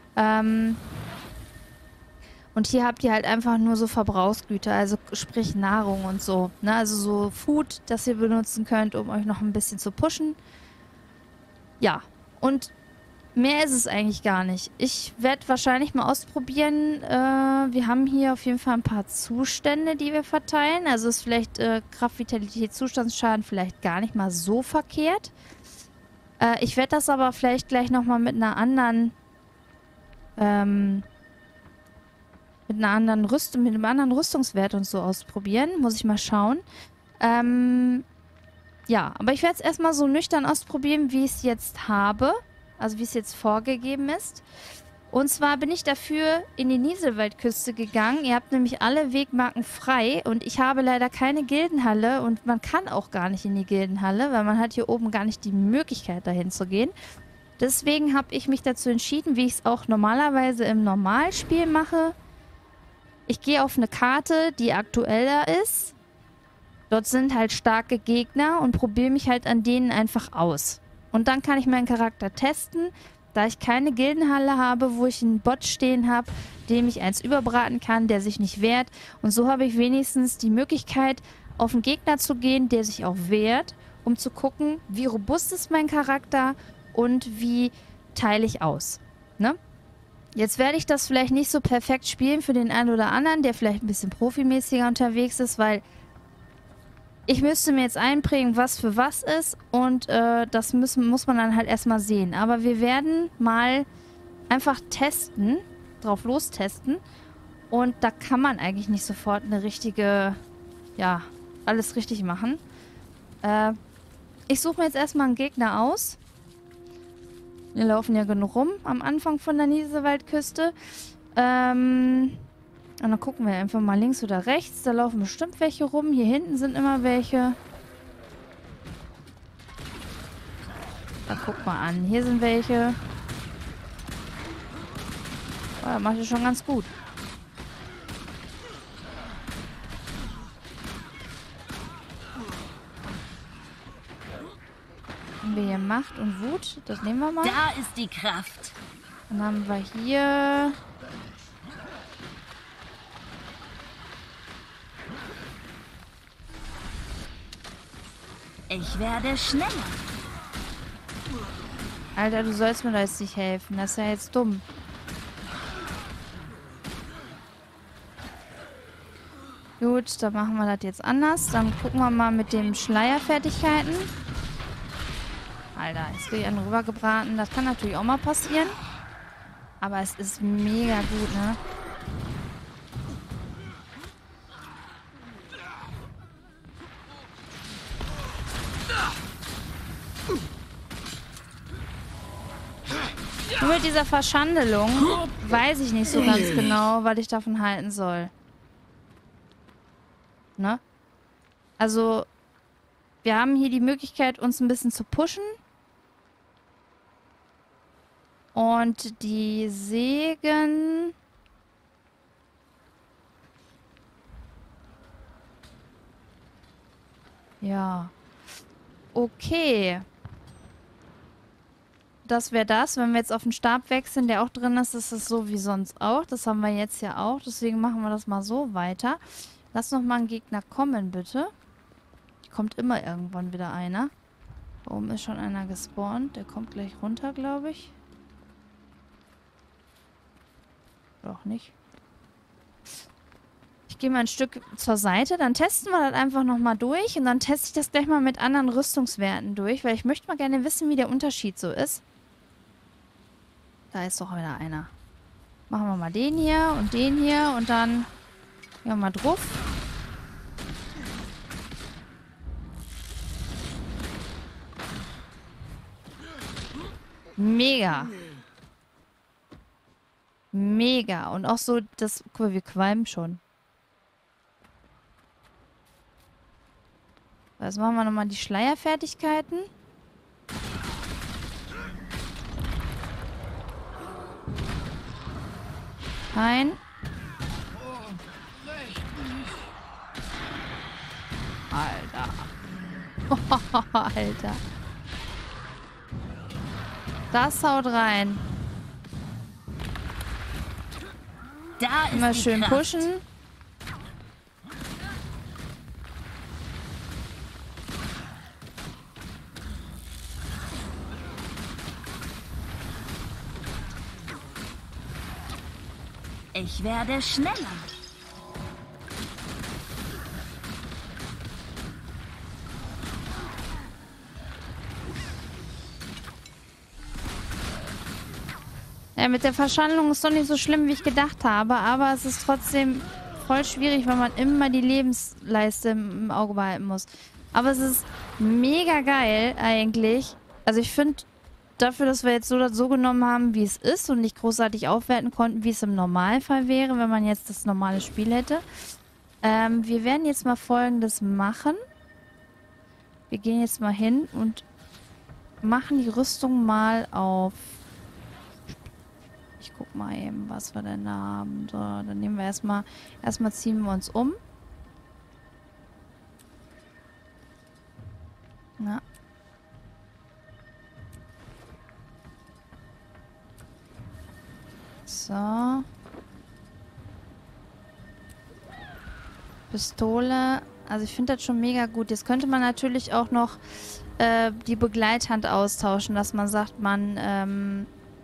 Und hier habt ihr halt einfach nur so Verbrauchsgüter, also sprich Nahrung und so. Ne? Also so Food, das ihr benutzen könnt, um euch noch ein bisschen zu pushen. Ja, und mehr ist es eigentlich gar nicht. Ich werde wahrscheinlich mal ausprobieren. Wir haben hier auf jeden Fall ein paar Zustände, die wir verteilen. Also ist vielleicht Kraft, Vitalität, Zustandsschaden vielleicht gar nicht mal so verkehrt. Ich werde das aber vielleicht gleich nochmal mit einer anderen mit einem anderen Rüstungswert und so ausprobieren. Muss ich mal schauen. Ja, aber ich werde es erstmal so nüchtern ausprobieren, wie ich es jetzt habe. Also wie es jetzt vorgegeben ist. Und zwar bin ich dafür in die Nieselwaldküste gegangen. Ihr habt nämlich alle Wegmarken frei. Und ich habe leider keine Gildenhalle. Und man kann auch gar nicht in die Gildenhalle, weil man hat hier oben gar nicht die Möglichkeit, dahin zu gehen. Deswegen habe ich mich dazu entschieden, wie ich es auch normalerweise im Normalspiel mache. Ich gehe auf eine Karte, die aktueller ist. Dort sind halt starke Gegner und probiere mich halt an denen einfach aus. Und dann kann ich meinen Charakter testen, da ich keine Gildenhalle habe, wo ich einen Bot stehen habe, dem ich eins überbraten kann, der sich nicht wehrt. Und so habe ich wenigstens die Möglichkeit, auf einen Gegner zu gehen, der sich auch wehrt, um zu gucken, wie robust ist mein Charakter und wie teile ich aus. Ne? Jetzt werde ich das vielleicht nicht so perfekt spielen für den einen oder anderen, der vielleicht ein bisschen profimäßiger unterwegs ist, weil ich müsste mir jetzt einprägen, was für was ist und das muss man dann halt erstmal sehen. Aber wir werden mal einfach testen, drauf lostesten und da kann man eigentlich nicht sofort eine richtige, ja, alles richtig machen. Ich suche mir jetzt erstmal einen Gegner aus. Wir laufen ja genug rum am Anfang von der Nieselwaldküste. Und dann gucken wir einfach mal links oder rechts. Da laufen bestimmt welche rum. Hier hinten sind immer welche. Da guck mal an. Hier sind welche. Oh, das macht es schon ganz gut. Haben wir hier Macht und Wut. Das nehmen wir mal. Da ist die Kraft. Dann haben wir hier... Ich werde schneller. Alter, du sollst mir da jetzt nicht helfen. Das ist ja jetzt dumm. Gut, dann machen wir das jetzt anders. Dann gucken wir mal mit den Schleierfertigkeiten. Alter, jetzt kriege ich einen rübergebraten. Das kann natürlich auch mal passieren. Aber es ist mega gut, ne? Nur mit dieser Verschandelung weiß ich nicht so ganz genau, was ich davon halten soll. Ne? Also, wir haben hier die Möglichkeit, uns ein bisschen zu pushen. Und die Segen... Ja. Okay. Das wäre das. Wenn wir jetzt auf den Stab wechseln, der auch drin ist, ist es so wie sonst auch. Das haben wir jetzt ja auch. Deswegen machen wir das mal so weiter. Lass noch mal ein Gegner kommen, bitte. Kommt immer irgendwann wieder einer. Da oben ist schon einer gespawnt. Der kommt gleich runter, glaube ich. Doch nicht. Ich gehe mal ein Stück zur Seite. Dann testen wir das einfach nochmal durch. Und dann teste ich das gleich mal mit anderen Rüstungswerten durch. Weil ich möchte mal gerne wissen, wie der Unterschied so ist. Da ist doch wieder einer. Machen wir mal den hier und den hier. Und dann gehen wir mal drauf. Mega. Mega. Und auch so, das... Guck mal, wir qualmen schon. Jetzt machen wir nochmal die Schleierfertigkeiten. Nein. Alter. Alter. Das haut rein. Da ist Immer die schön Kraft. pushen. Ich werde schneller. Ja, mit der Verschandlung ist doch nicht so schlimm, wie ich gedacht habe, aber es ist trotzdem voll schwierig, weil man immer die Lebensleiste im Auge behalten muss. Aber es ist mega geil eigentlich. Also ich finde, dafür, dass wir jetzt so das so genommen haben, wie es ist und nicht großartig aufwerten konnten, wie es im Normalfall wäre, wenn man jetzt das normale Spiel hätte. Wir werden jetzt mal Folgendes machen. Wir gehen jetzt mal hin und machen die Rüstung mal auf... Ich guck mal eben, was wir denn da haben. So, dann nehmen wir erstmal ziehen wir uns um. Na. So. Pistole. Also ich finde das schon mega gut. Jetzt könnte man natürlich auch noch die Begleithand austauschen, dass man sagt, man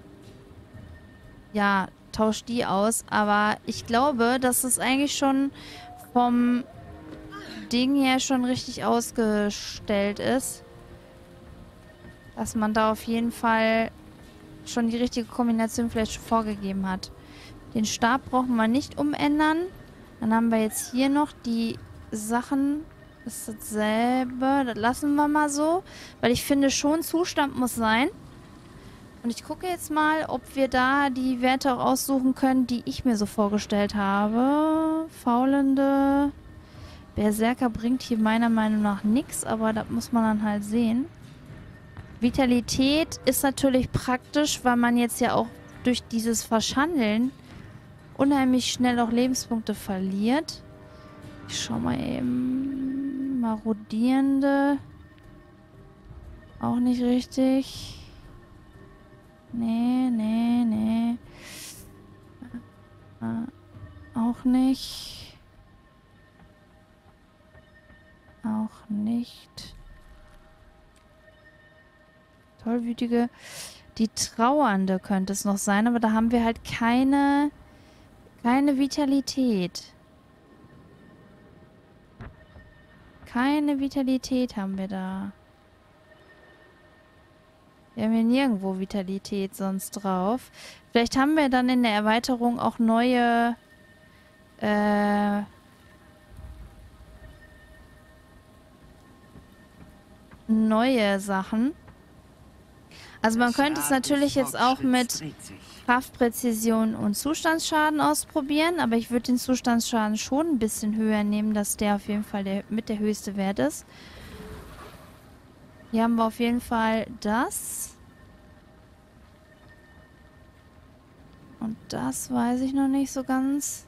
ja, tauscht die aus. Aber ich glaube, dass es eigentlich schon vom Ding her schon richtig ausgestellt ist. Dass man da auf jeden Fall schon die richtige Kombination vielleicht schon vorgegeben hat. Den Stab brauchen wir nicht umändern. Dann haben wir jetzt hier noch die Sachen. Das ist dasselbe. Das lassen wir mal so. Weil ich finde schon, Zustand muss sein. Und ich gucke jetzt mal, ob wir da die Werte auch aussuchen können, die ich mir so vorgestellt habe. Faulende Berserker bringt hier meiner Meinung nach nichts, aber das muss man dann halt sehen. Vitalität ist natürlich praktisch, weil man jetzt ja auch durch dieses Verschandeln unheimlich schnell auch Lebenspunkte verliert. Ich schau mal eben. Marodierende. Auch nicht richtig. Nee. Auch nicht. Auch nicht. Tollwütige. Die Trauernde könnte es noch sein, aber da haben wir halt keine Vitalität. Keine Vitalität haben wir da. Wir haben hier nirgendwo Vitalität sonst drauf. Vielleicht haben wir dann in der Erweiterung auch neue Sachen. Also man könnte es natürlich jetzt auch mit Kraftpräzision und Zustandsschaden ausprobieren, aber ich würde den Zustandsschaden schon ein bisschen höher nehmen, dass der auf jeden Fall der höchste Wert ist. Hier haben wir auf jeden Fall das. Und das weiß ich noch nicht so ganz.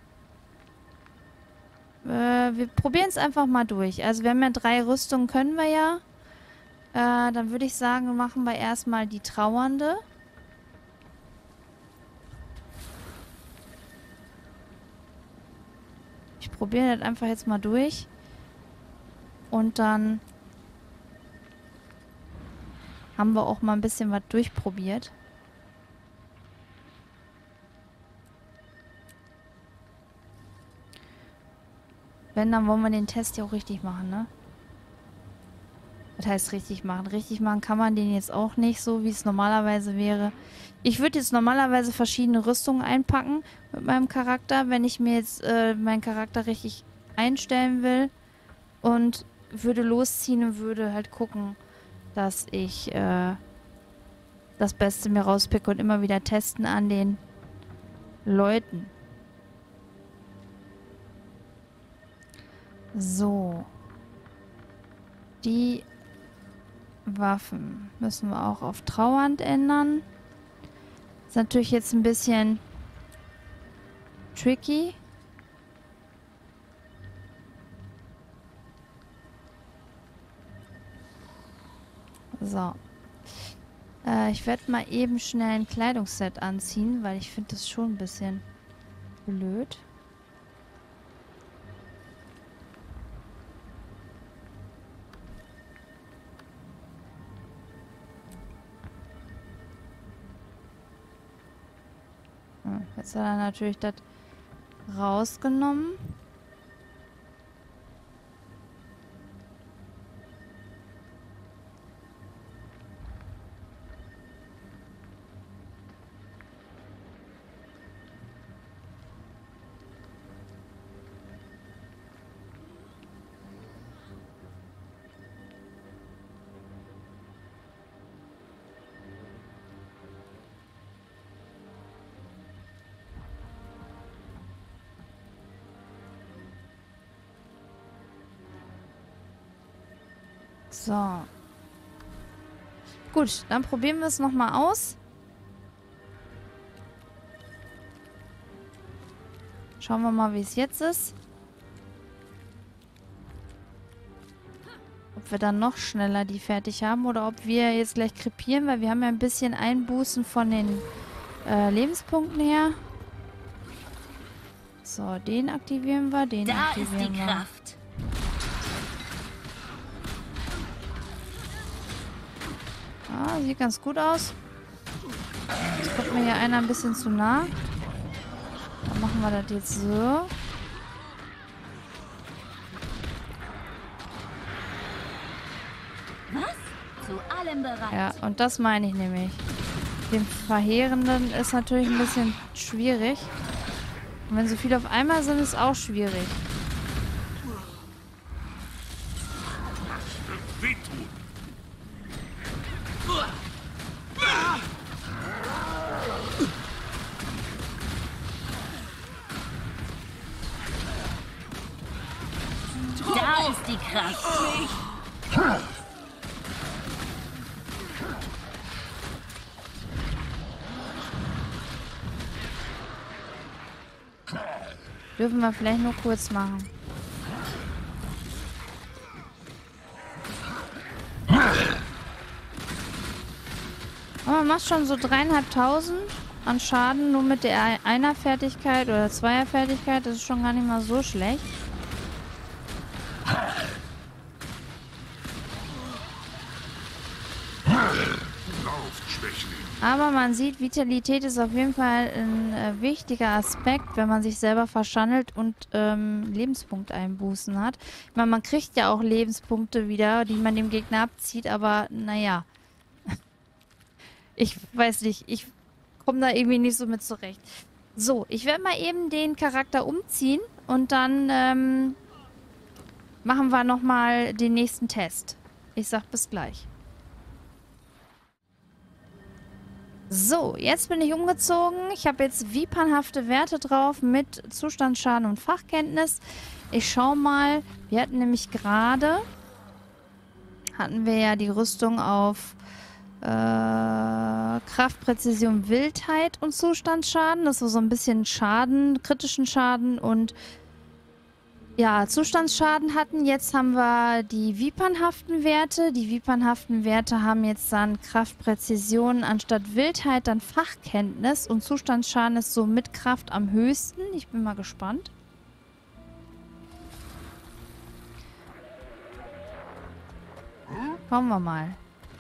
Wir probieren es einfach mal durch. Also wir haben ja 3 Rüstungen, können wir ja. Dann würde ich sagen, machen wir erstmal die Trauernde. Ich probiere das einfach jetzt mal durch. Und dann haben wir auch mal ein bisschen was durchprobiert. Wenn, dann wollen wir den Test ja auch richtig machen, ne? Das heißt richtig machen. Richtig machen kann man den jetzt auch nicht, so wie es normalerweise wäre. Ich würde jetzt normalerweise verschiedene Rüstungen einpacken mit meinem Charakter, wenn ich mir jetzt meinen Charakter richtig einstellen will. Und würde losziehen und würde halt gucken, dass ich das Beste mir rauspicke und immer wieder testen an den Leuten. So. Die Waffen müssen wir auch auf Trauernd ändern. Ist natürlich jetzt ein bisschen tricky. So. Ich werde mal eben schnell ein Kleidungsset anziehen, weil ich finde das schon ein bisschen blöd. Jetzt hat er natürlich das rausgenommen. So. Gut, dann probieren wir es nochmal aus. Schauen wir mal, wie es jetzt ist. Ob wir dann noch schneller die fertig haben oder ob wir jetzt gleich krepieren, weil wir haben ja ein bisschen Einbußen von den Lebenspunkten her. So, den aktivieren wir, den aktivieren wir. Da ist die Kraft. Ah, sieht ganz gut aus. Jetzt kommt mir hier einer ein bisschen zu nah. Dann machen wir das jetzt so. Was? Zu allem bereit. Ja, und das meine ich nämlich. Den Verheerenden ist natürlich ein bisschen schwierig. Und wenn so viele auf einmal sind, ist auch schwierig. Wehtun. Da ist die Kraft. Dürfen wir vielleicht nur kurz machen. Aber man macht schon so 3.500 an Schaden nur mit der Einer-Fertigkeit oder Zweier-Fertigkeit. Das ist schon gar nicht mal so schlecht. Aber man sieht, Vitalität ist auf jeden Fall ein wichtiger Aspekt, wenn man sich selber verschandelt und Lebenspunkteinbußen hat. Ich meine, man kriegt ja auch Lebenspunkte wieder, die man dem Gegner abzieht, aber naja. Ich weiß nicht, ich komme da irgendwie nicht so mit zurecht. So, ich werde mal eben den Charakter umziehen und dann machen wir nochmal den nächsten Test. Ich sag bis gleich. So, jetzt bin ich umgezogen. Ich habe jetzt vipanhafte Werte drauf mit Zustandsschaden und Fachkenntnis. Ich schau mal. Wir hatten nämlich gerade... Hatten wir ja die Rüstung auf Kraft, Präzision, Wildheit und Zustandsschaden. Das war so ein bisschen Schaden, kritischen Schaden und ja, Zustandsschaden hatten. Jetzt haben wir die vipanhaften Werte. Die vipanhaften Werte haben jetzt dann Kraft, Präzision anstatt Wildheit, dann Fachkenntnis und Zustandsschaden ist so mit Kraft am höchsten. Ich bin mal gespannt. Schauen wir mal.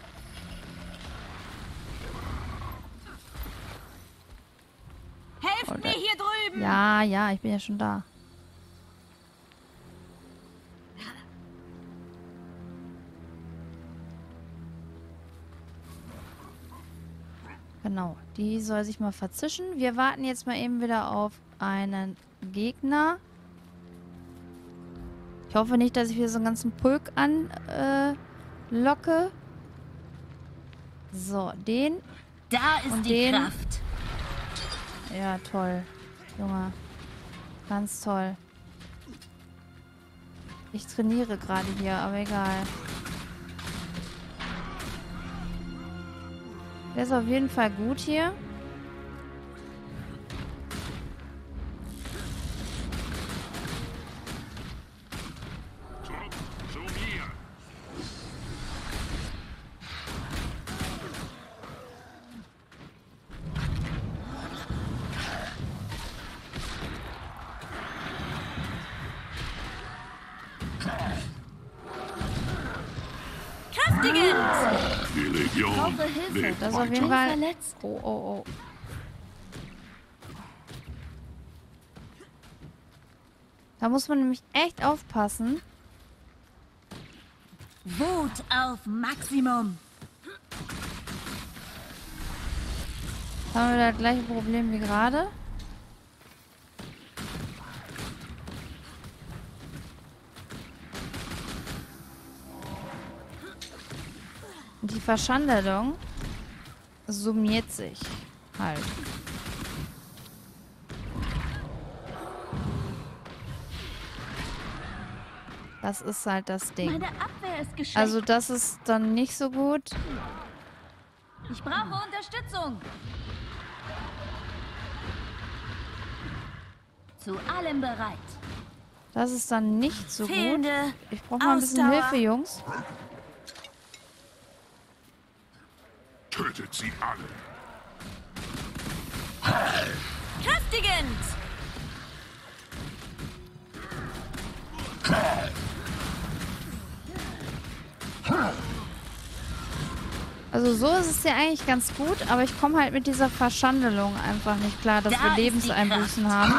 Helft mir hier drüben! Ja, ja, ich bin ja schon da. Genau, die soll sich mal verzischen. Wir warten jetzt mal eben wieder auf einen Gegner. Ich hoffe nicht, dass ich wieder so einen ganzen Pulk anlocke. So, den. Da ist und die den. Kraft. Ja, toll. Junge. Ganz toll. Ich trainiere gerade hier, aber egal. Der ist auf jeden Fall gut hier. Zu mir. Kräftigend! Die Legion Brauche Hilfe. lebt Das ist auf jeden weiter. Fall... Verletzt. Oh, oh, oh. Da muss man nämlich echt aufpassen. Wut auf Maximum. Da haben wir das gleiche Problem wie gerade. Die Verschandelung summiert sich halt. Das ist halt das Ding. Meine Abwehr ist geschwächt. Also das ist dann nicht so gut. Ich brauche Unterstützung. Zu allem bereit. Das ist dann nicht so gut. Fehlende Ich brauche mal ein bisschen Ausdauer. Hilfe, Jungs. Tötet sie alle. Kräftigend! Also so ist es ja eigentlich ganz gut, aber ich komme halt mit dieser Verschandelung einfach nicht klar, dass Da wir ist die Lebenseinbußen haben.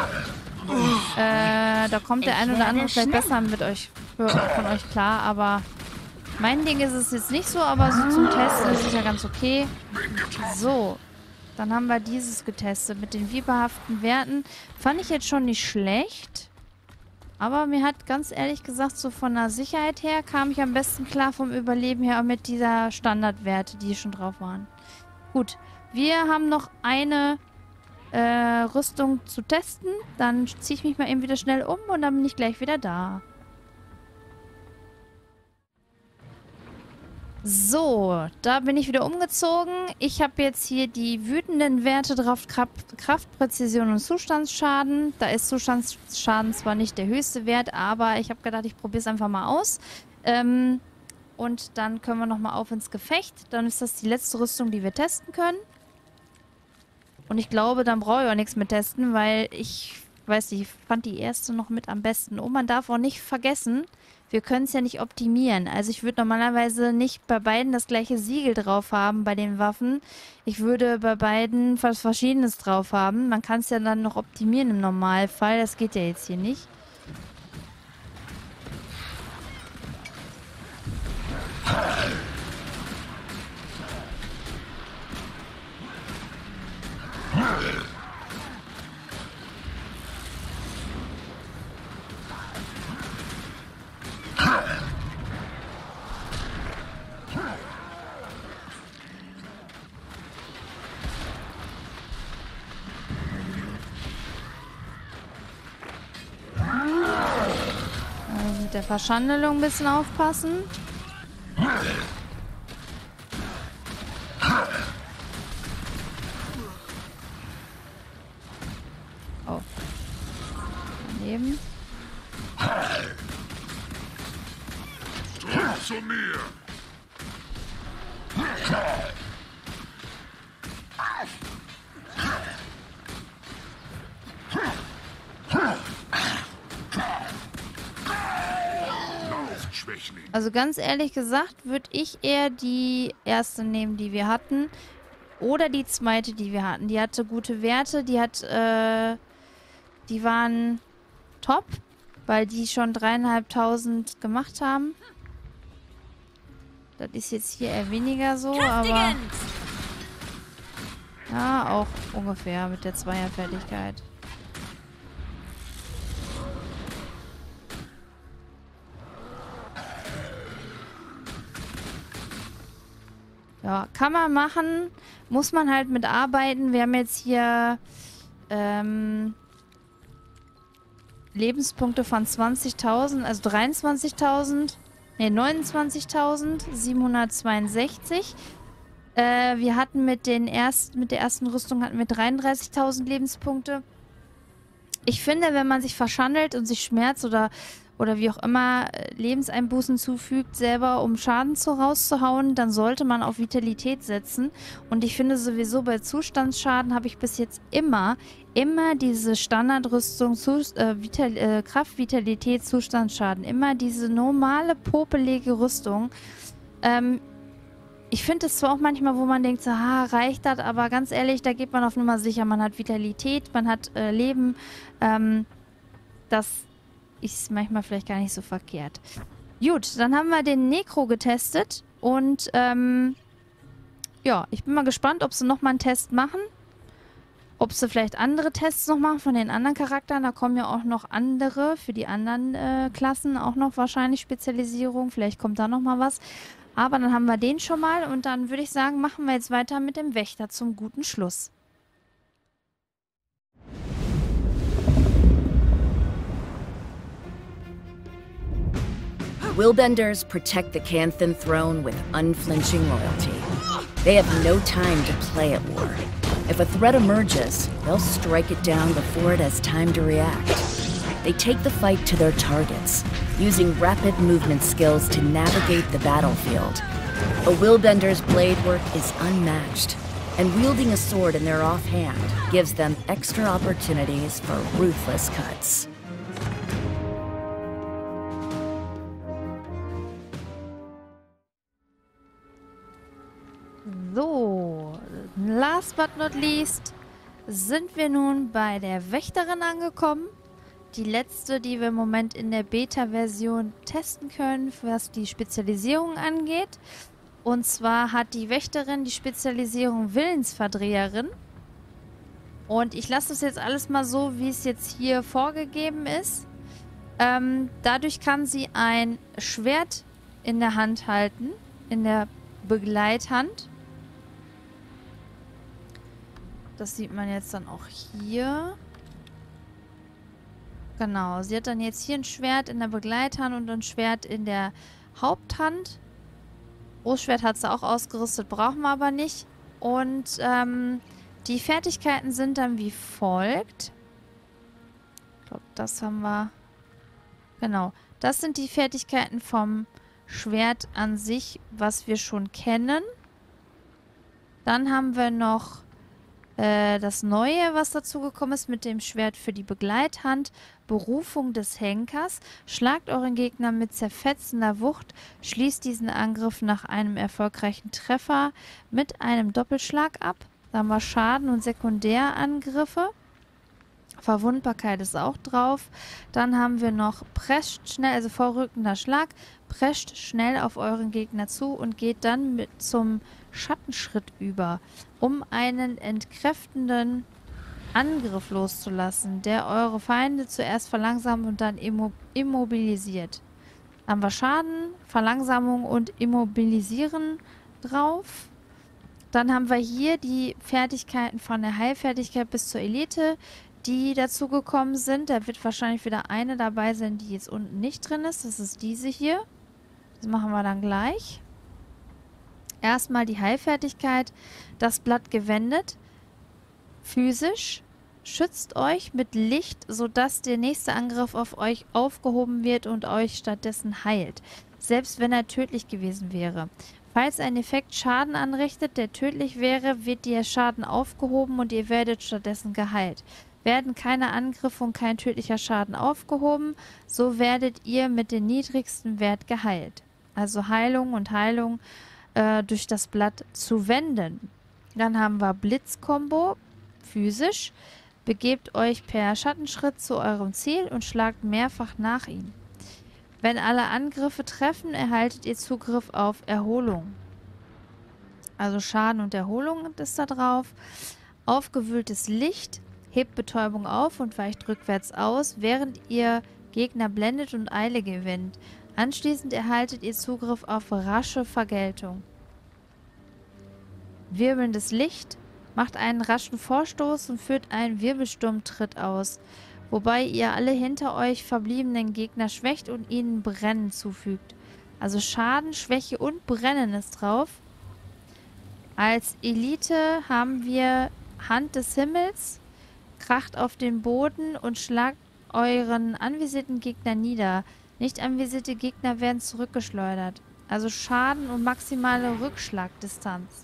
Da kommt der Ich ein oder werde andere vielleicht schnell. besser mit euch, von euch klar, aber mein Ding ist es jetzt nicht so, aber so zum Testen ist es ja ganz okay. So, dann haben wir dieses getestet mit den viperhaften Werten. Fand ich jetzt schon nicht schlecht. Aber mir hat ganz ehrlich gesagt, so von der Sicherheit her kam ich am besten klar vom Überleben her mit dieser Standardwerte, die schon drauf waren. Gut, wir haben noch eine Rüstung zu testen. Dann ziehe ich mich mal eben wieder schnell um und dann bin ich gleich wieder da. So, da bin ich wieder umgezogen. Ich habe jetzt hier die wütenden Werte drauf. Kraft, Präzision und Zustandsschaden. Da ist Zustandsschaden zwar nicht der höchste Wert, aber ich habe gedacht, ich probiere es einfach mal aus. Und dann können wir nochmal auf ins Gefecht. Dann ist das die letzte Rüstung, die wir testen können. Und ich glaube, dann brauche ich auch nichts mehr testen, weil ich weiß nicht, ich fand die erste noch mit am besten. Und man darf auch nicht vergessen, wir können es ja nicht optimieren. Also ich würde normalerweise nicht bei beiden das gleiche Siegel drauf haben bei den Waffen. Ich würde bei beiden was Verschiedenes drauf haben. Man kann es ja dann noch optimieren im Normalfall. Das geht ja jetzt hier nicht. der Verschandelung ein bisschen aufpassen. Oh. Daneben. Komm zu mir. Lauft, Schwächling. Also ganz ehrlich gesagt, würde ich eher die erste nehmen, die wir hatten. Oder die zweite, die wir hatten. Die hatte gute Werte. Die waren top, weil die schon 3.500 gemacht haben. Das ist jetzt hier eher weniger so, aber... Ja, auch ungefähr mit der Zweierfertigkeit. Ja, kann man machen. Muss man halt mit arbeiten. Wir haben jetzt hier Lebenspunkte von 20.000, also 23.000, ne, 29.762. Wir hatten mit der ersten Rüstung hatten wir 33.000 Lebenspunkte. Ich finde, wenn man sich verschandelt und sich schmerzt oder wie auch immer Lebenseinbußen zufügt, selber um Schaden rauszuhauen, dann sollte man auf Vitalität setzen. Und ich finde sowieso bei Zustandsschaden habe ich bis jetzt immer diese Standardrüstung, Kraft, Vitalität, Zustandsschaden. Immer diese normale, popelige Rüstung. Ich finde es zwar auch manchmal, wo man denkt, so, reicht das, aber ganz ehrlich, da geht man auf Nummer sicher. Man hat Vitalität, man hat Leben. Das ist manchmal vielleicht gar nicht so verkehrt. Gut, dann haben wir den Necro getestet und ja, ich bin mal gespannt, ob sie nochmal einen Test machen. Ob sie vielleicht andere Tests noch machen von den anderen Charakteren. Da kommen ja auch noch andere für die anderen Klassen, auch noch wahrscheinlich Spezialisierung. Vielleicht kommt da nochmal was. Aber dann haben wir den schon mal und dann würde ich sagen, machen wir jetzt weiter mit dem Wächter zum guten Schluss. Willbenders protect the Canthan throne with unflinching loyalty. They have no time to play at war. If a threat emerges, they'll strike it down before it has time to react. They take the fight to their targets, using rapid movement skills to navigate the battlefield. A Willbender's blade work is unmatched, and wielding a sword in their offhand gives them extra opportunities for ruthless cuts. So, last but not least sind wir nun bei der Wächterin angekommen. Die letzte, die wir im Moment in der Beta-Version testen können, was die Spezialisierung angeht. Und zwar hat die Wächterin die Spezialisierung Willensverdreherin. Und ich lasse das jetzt alles mal so, wie es jetzt hier vorgegeben ist. Dadurch kann sie ein Schwert in der Hand halten, in der Begleithand. Das sieht man jetzt dann auch hier. Genau, sie hat dann jetzt hier ein Schwert in der Begleithand und ein Schwert in der Haupthand. Großschwert hat sie auch ausgerüstet, brauchen wir aber nicht. Und die Fertigkeiten sind dann wie folgt. Ich glaube, das haben wir... Genau, das sind die Fertigkeiten vom Schwert an sich, was wir schon kennen. Dann haben wir noch das Neue, was dazu gekommen ist mit dem Schwert für die Begleithand. Berufung des Henkers. Schlagt euren Gegner mit zerfetzender Wucht. Schließt diesen Angriff nach einem erfolgreichen Treffer mit einem Doppelschlag ab. Da haben wir Schaden und Sekundärangriffe. Verwundbarkeit ist auch drauf. Dann haben wir noch prescht schnell, also vorrückender Schlag. Prescht schnell auf euren Gegner zu und geht dann zum Schattenschritt über, um einen entkräftenden Angriff loszulassen, der eure Feinde zuerst verlangsamt und dann immobilisiert. Haben wir Schaden, Verlangsamung und Immobilisieren drauf. Dann haben wir hier die Fertigkeiten von der Heilfertigkeit bis zur Elite. die dazu gekommen sind. Da wird wahrscheinlich wieder eine dabei sein, die jetzt unten nicht drin ist. Das ist diese hier. Das machen wir dann gleich. Erstmal die Heilfertigkeit. Das Blatt gewendet. Physisch. Schützt euch mit Licht, sodass der nächste Angriff auf euch aufgehoben wird und euch stattdessen heilt. Selbst wenn er tödlich gewesen wäre. Falls ein Effekt Schaden anrichtet, der tödlich wäre, wird der Schaden aufgehoben und ihr werdet stattdessen geheilt. Werden keine Angriffe und kein tödlicher Schaden aufgehoben, so werdet ihr mit dem niedrigsten Wert geheilt. Also Heilung und Heilung durch das Blatt zu wenden. Dann haben wir Blitzkombo, physisch. Begebt euch per Schattenschritt zu eurem Ziel und schlagt mehrfach nach ihm. Wenn alle Angriffe treffen, erhaltet ihr Zugriff auf Erholung. Also Schaden und Erholung ist da drauf. Aufgewühltes Licht hebt Betäubung auf und weicht rückwärts aus, während ihr Gegner blendet und Eile gewinnt. Anschließend erhaltet ihr Zugriff auf rasche Vergeltung. Wirbelndes Licht macht einen raschen Vorstoß und führt einen Wirbelsturmtritt aus, wobei ihr alle hinter euch verbliebenen Gegner schwächt und ihnen Brennen zufügt. Also Schaden, Schwäche und Brennen ist drauf. Als Elite haben wir Hand des Himmels, kracht auf den Boden und schlagt euren anvisierten Gegner nieder. Nicht anvisierte Gegner werden zurückgeschleudert. Also Schaden und maximale Rückschlagdistanz.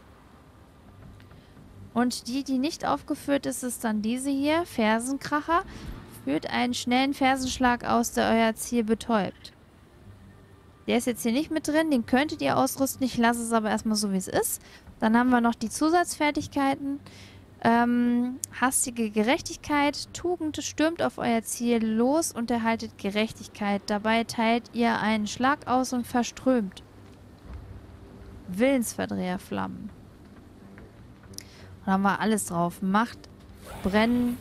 Und die nicht aufgeführt ist, ist dann diese hier, Fersenkracher. Führt einen schnellen Fersenschlag aus, der euer Ziel betäubt. Der ist jetzt hier nicht mit drin, den könntet ihr ausrüsten. Ich lasse es aber erstmal so, wie es ist. Dann haben wir noch die Zusatzfertigkeiten. Hastige Gerechtigkeit. Tugend stürmt auf euer Ziel los und erhaltet Gerechtigkeit. Dabei teilt ihr einen Schlag aus und verströmt. Willensverdreherflammen. Da haben wir alles drauf. Macht, Brennen.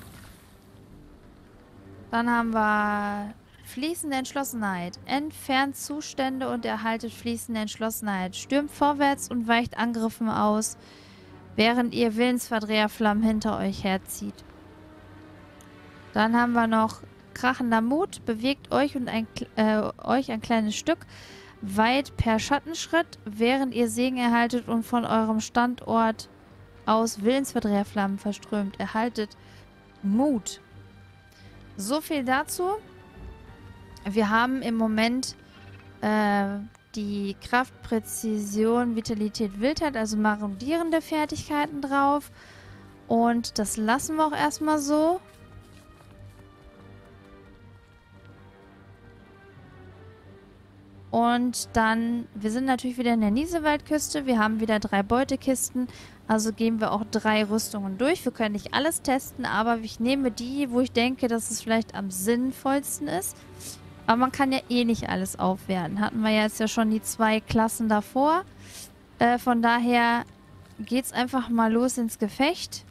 Dann haben wir fließende Entschlossenheit. Entfernt Zustände und erhaltet fließende Entschlossenheit. Stürmt vorwärts und weicht Angriffen aus, während ihr Willensverdreherflammen hinter euch herzieht. Dann haben wir noch krachender Mut. Bewegt euch und euch ein kleines Stück weit per Schattenschritt, während ihr Segen erhaltet und von eurem Standort aus Willensverdreherflammen verströmt. Erhaltet Mut. So viel dazu. Wir haben im Moment die Kraft, Präzision, Vitalität, Wildheit, also marodierende Fertigkeiten drauf. Und das lassen wir auch erstmal so. Und dann, wir sind natürlich wieder in der Niesewaldküste. Wir haben wieder 3 Beutekisten. Also gehen wir auch 3 Rüstungen durch. Wir können nicht alles testen, aber ich nehme die, wo ich denke, dass es vielleicht am sinnvollsten ist. Aber man kann ja eh nicht alles aufwerten. Hatten wir jetzt ja schon die 2 Klassen davor. Von daher geht's einfach mal los ins Gefecht.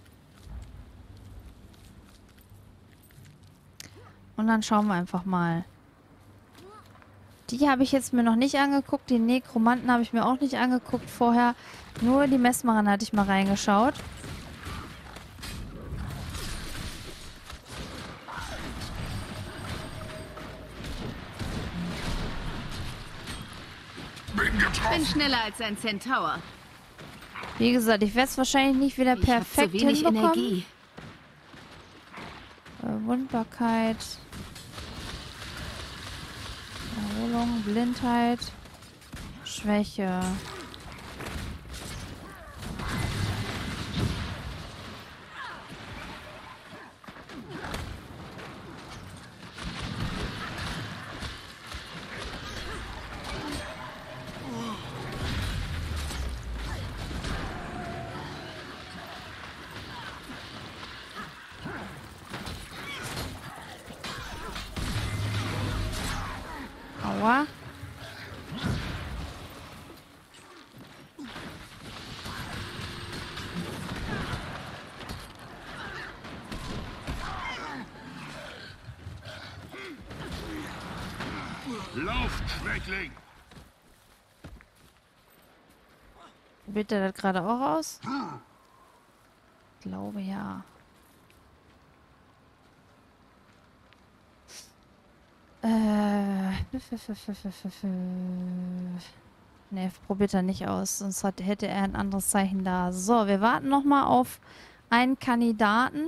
Und dann schauen wir einfach mal. Die habe ich jetzt mir noch nicht angeguckt. Die Nekromanten habe ich mir auch nicht angeguckt vorher. Nur die Messmarin hatte ich mal reingeschaut. Bin schneller als ein Centaur. Wie gesagt, ich werde es wahrscheinlich nicht wieder perfekt Ich habe zu wenig hinbekommen. Energie. Wundbarkeit. Erholung, Blindheit. Schwäche. Aua. Lauft, Schwächling! Probiert er das gerade auch aus? Ich glaube ja. Ne, probiert er nicht aus, sonst hätte er ein anderes Zeichen da. So, wir warten nochmal auf einen Kandidaten.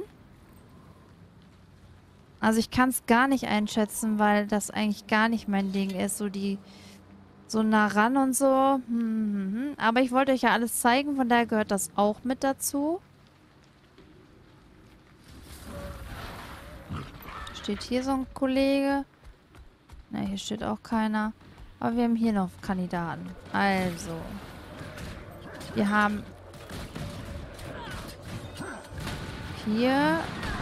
Also ich kann es gar nicht einschätzen, weil das eigentlich gar nicht mein Ding ist. So nah ran und so. Aber ich wollte euch ja alles zeigen, von daher gehört das auch mit dazu. Steht hier so ein Kollege? Ne, hier steht auch keiner. Aber wir haben hier noch Kandidaten. Also. Wir haben hier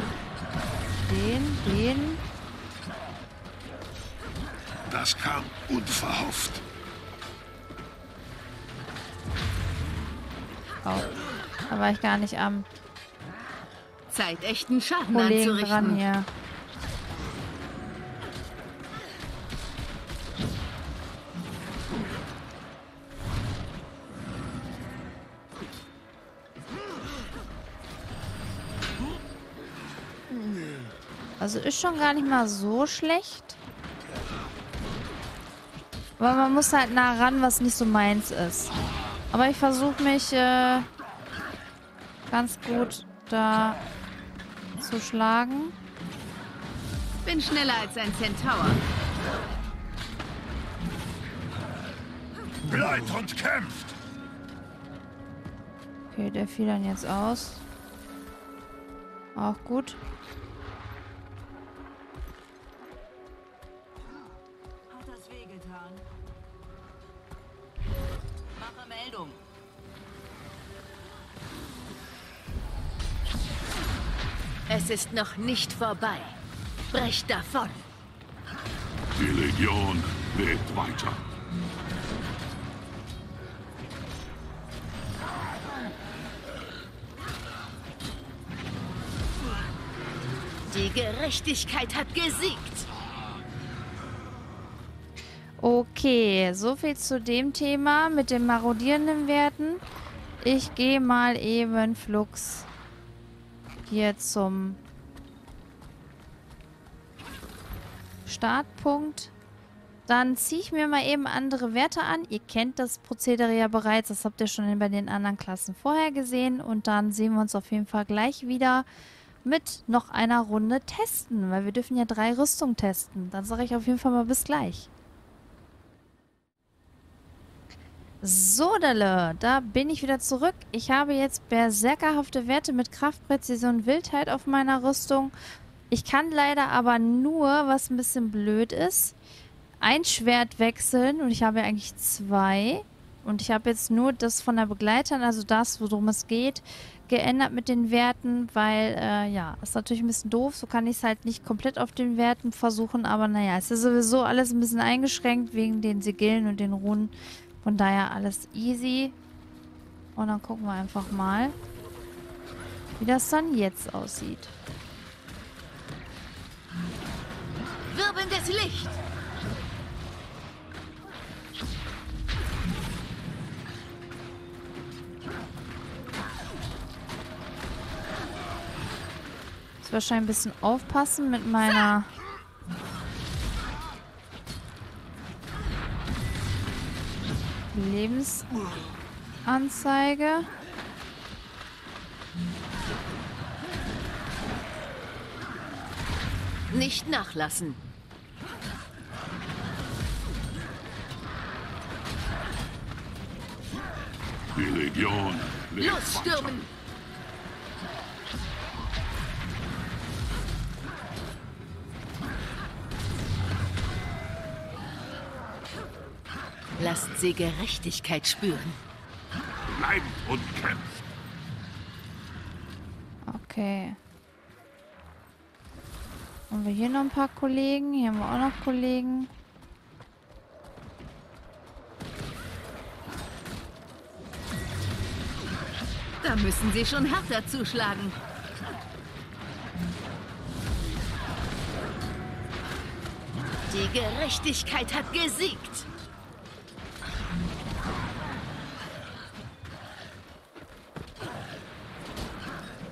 den. Das kam unverhofft. Oh, da war ich gar nicht am Zeit, echten Schaden Kollegen anzurichten. dran hier. Also ist schon gar nicht mal so schlecht. Aber man muss halt nah ran, was nicht so meins ist. Aber ich versuche mich ganz gut da zu schlagen. Bin schneller als ein Centaur. Bleibt und kämpft! Okay, der fiel dann jetzt aus. Auch gut. Hat das wehgetan? Mache Meldung. Es ist noch nicht vorbei. Brecht davon. Die Legion lebt weiter. Die Gerechtigkeit hat gesiegt. Okay, soviel zu dem Thema mit den marodierenden Werten. Ich gehe mal eben flugs hier zum Startpunkt. Dann ziehe ich mir mal eben andere Werte an. Ihr kennt das Prozedere ja bereits. Das habt ihr schon bei den anderen Klassen vorher gesehen. Und dann sehen wir uns auf jeden Fall gleich wieder mit noch einer Runde testen. Weil wir dürfen ja 3 Rüstungen testen. Dann sage ich auf jeden Fall mal bis gleich. So, da bin ich wieder zurück. Ich habe jetzt berserkerhafte Werte mit Kraft, Präzision, Wildheit auf meiner Rüstung. Ich kann leider aber nur, was ein bisschen blöd ist, ein Schwert wechseln. Und ich habe ja eigentlich 2. Und ich habe jetzt nur das von der Begleiterin, also das, worum es geht, geändert mit den Werten, weil, ja, ist natürlich ein bisschen doof. So kann ich es halt nicht komplett auf den Werten versuchen. Aber naja, es ist sowieso alles ein bisschen eingeschränkt wegen den Sigillen und den Runen. Von daher alles easy. Und dann gucken wir einfach mal, wie das dann jetzt aussieht. Wirbelndes Licht. Muss wahrscheinlich ein bisschen aufpassen mit meiner Lebensanzeige. Nicht nachlassen. Die Legion lebt Losstürmen. Lasst sie Gerechtigkeit spüren. Bleibt und kämpft. Okay. Haben wir hier noch ein paar Kollegen? Hier haben wir auch noch Kollegen. Da müssen sie schon härter zuschlagen. Die Gerechtigkeit hat gesiegt.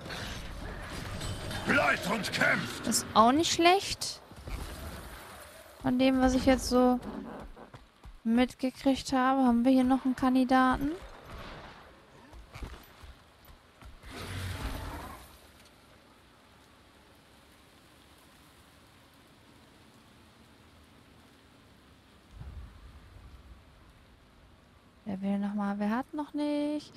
Bleibt und kämpft! Ist auch nicht schlecht. Von dem, was ich jetzt so mitgekriegt habe, haben wir hier noch einen Kandidaten. Wer will nochmal? Wer hat noch nicht?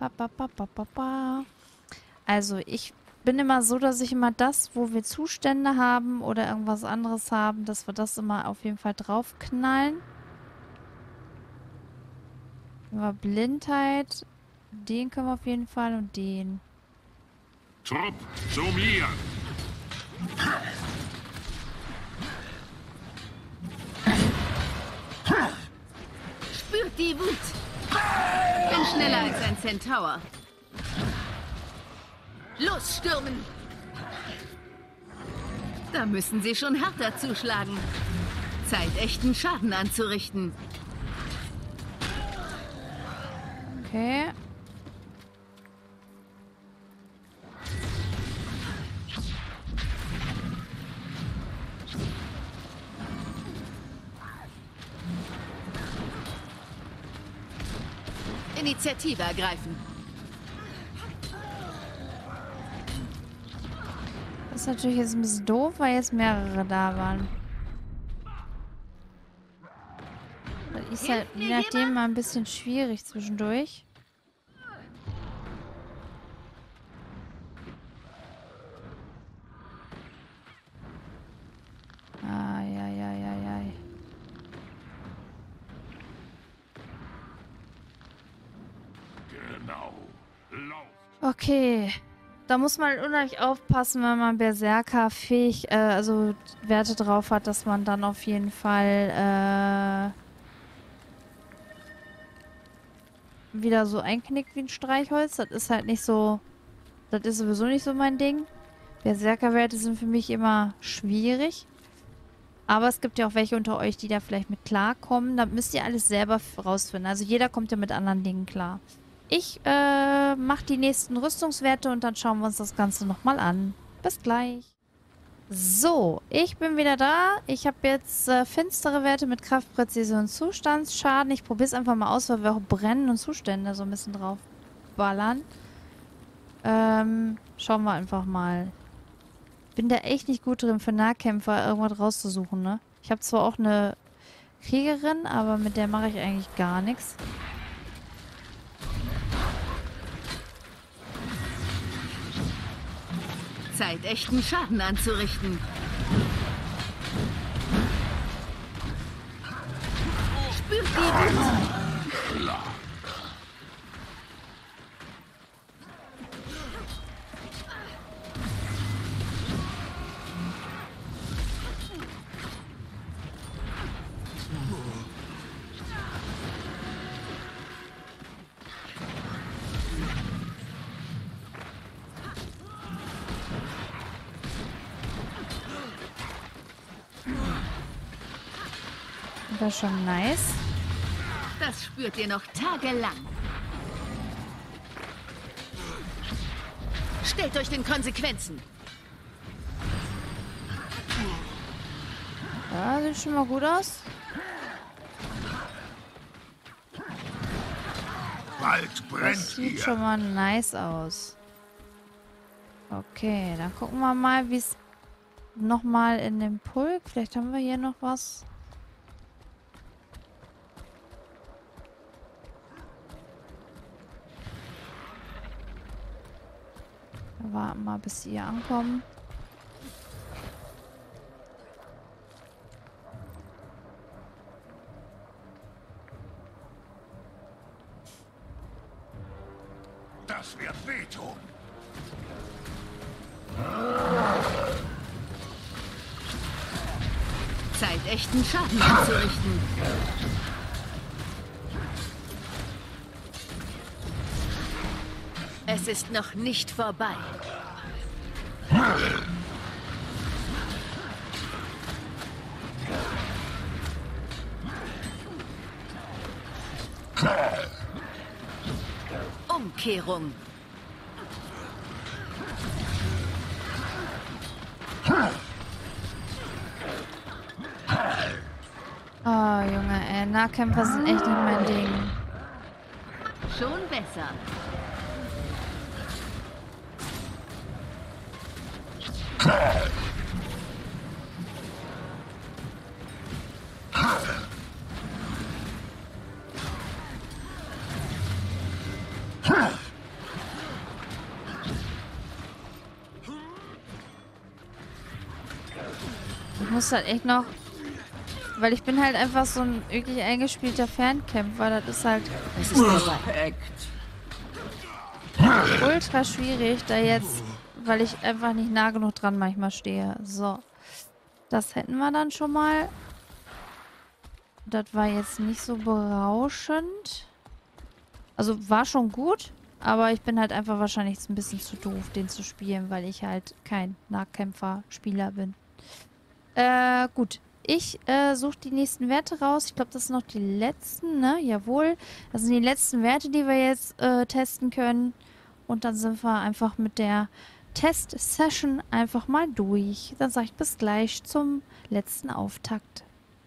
Also ich bin immer so, dass ich immer das, wo wir Zustände haben oder irgendwas anderes haben, dass wir das immer auf jeden Fall draufknallen. Aber Blindheit, den können wir auf jeden Fall und den. Trupp, zu mir! Spürt die Wut. Bin schneller als ein Centaur. Los, stürmen! Da müssen sie schon härter zuschlagen. Zeit, echten Schaden anzurichten. Okay. Initiative ergreifen. Das ist natürlich jetzt ein bisschen doof, weil jetzt mehrere da waren. Das ist halt je nachdem mal ein bisschen schwierig zwischendurch. Ai. Genau. Lauf! Okay. Da muss man unheimlich aufpassen, wenn man Berserker also Werte drauf hat, dass man dann auf jeden Fall wieder so einknickt wie ein Streichholz. Das ist halt nicht so, das ist sowieso nicht so mein Ding. Berserkerwerte sind für mich immer schwierig. Aber es gibt ja auch welche unter euch, die da vielleicht mit klarkommen. Da müsst ihr alles selber rausfinden. Also jeder kommt ja mit anderen Dingen klar. Ich mache die nächsten Rüstungswerte und dann schauen wir uns das Ganze nochmal an. Bis gleich. So, ich bin wieder da. Ich habe jetzt finstere Werte mit Kraft, Präzision, Zustandsschaden. Ich probiere es einfach mal aus, weil wir auch Brennen und Zustände so ein bisschen drauf ballern. Schauen wir einfach mal. Bin da echt nicht gut drin, für Nahkämpfer irgendwas rauszusuchen, ne? Ich habe zwar auch eine Kriegerin, aber mit der mache ich eigentlich gar nichts. Zeit, echten Schaden anzurichten. Spürt die Wut. Das ist schon nice. Das spürt ihr noch tagelang. Stellt euch den Konsequenzen. Ja, sieht schon mal gut aus. Bald brennt Das sieht hier! schon mal nice aus. Okay, dann gucken wir mal, wie es nochmal in dem Pulk. Vielleicht haben wir hier noch was. Wir warten mal, bis sie hier ankommen. Das wird wehtun! Zeit, echten Schaden anzurichten. Es ist noch nicht vorbei. Umkehrung. Oh, Junge, ey. Nahkämpfer sind echt nicht mein Ding. Schon besser. Ich muss halt echt noch... Weil ich bin halt einfach so ein wirklich eingespielter Fernkämpfer. Das ist halt ultra schwierig, da jetzt... Weil ich einfach nicht nah genug dran manchmal stehe. So. Das hätten wir dann schon mal. Das war jetzt nicht so berauschend. Also war schon gut. Aber ich bin halt einfach wahrscheinlich ein bisschen zu doof, den zu spielen, weil ich halt kein Nahkämpfer-Spieler bin. Gut. Ich suche die nächsten Werte raus. Ich glaube, das sind noch die letzten, ne? Jawohl. Das sind die letzten Werte, die wir jetzt testen können. Und dann sind wir einfach mit der Test-Session einfach mal durch. Dann sage ich bis gleich zum letzten Auftakt.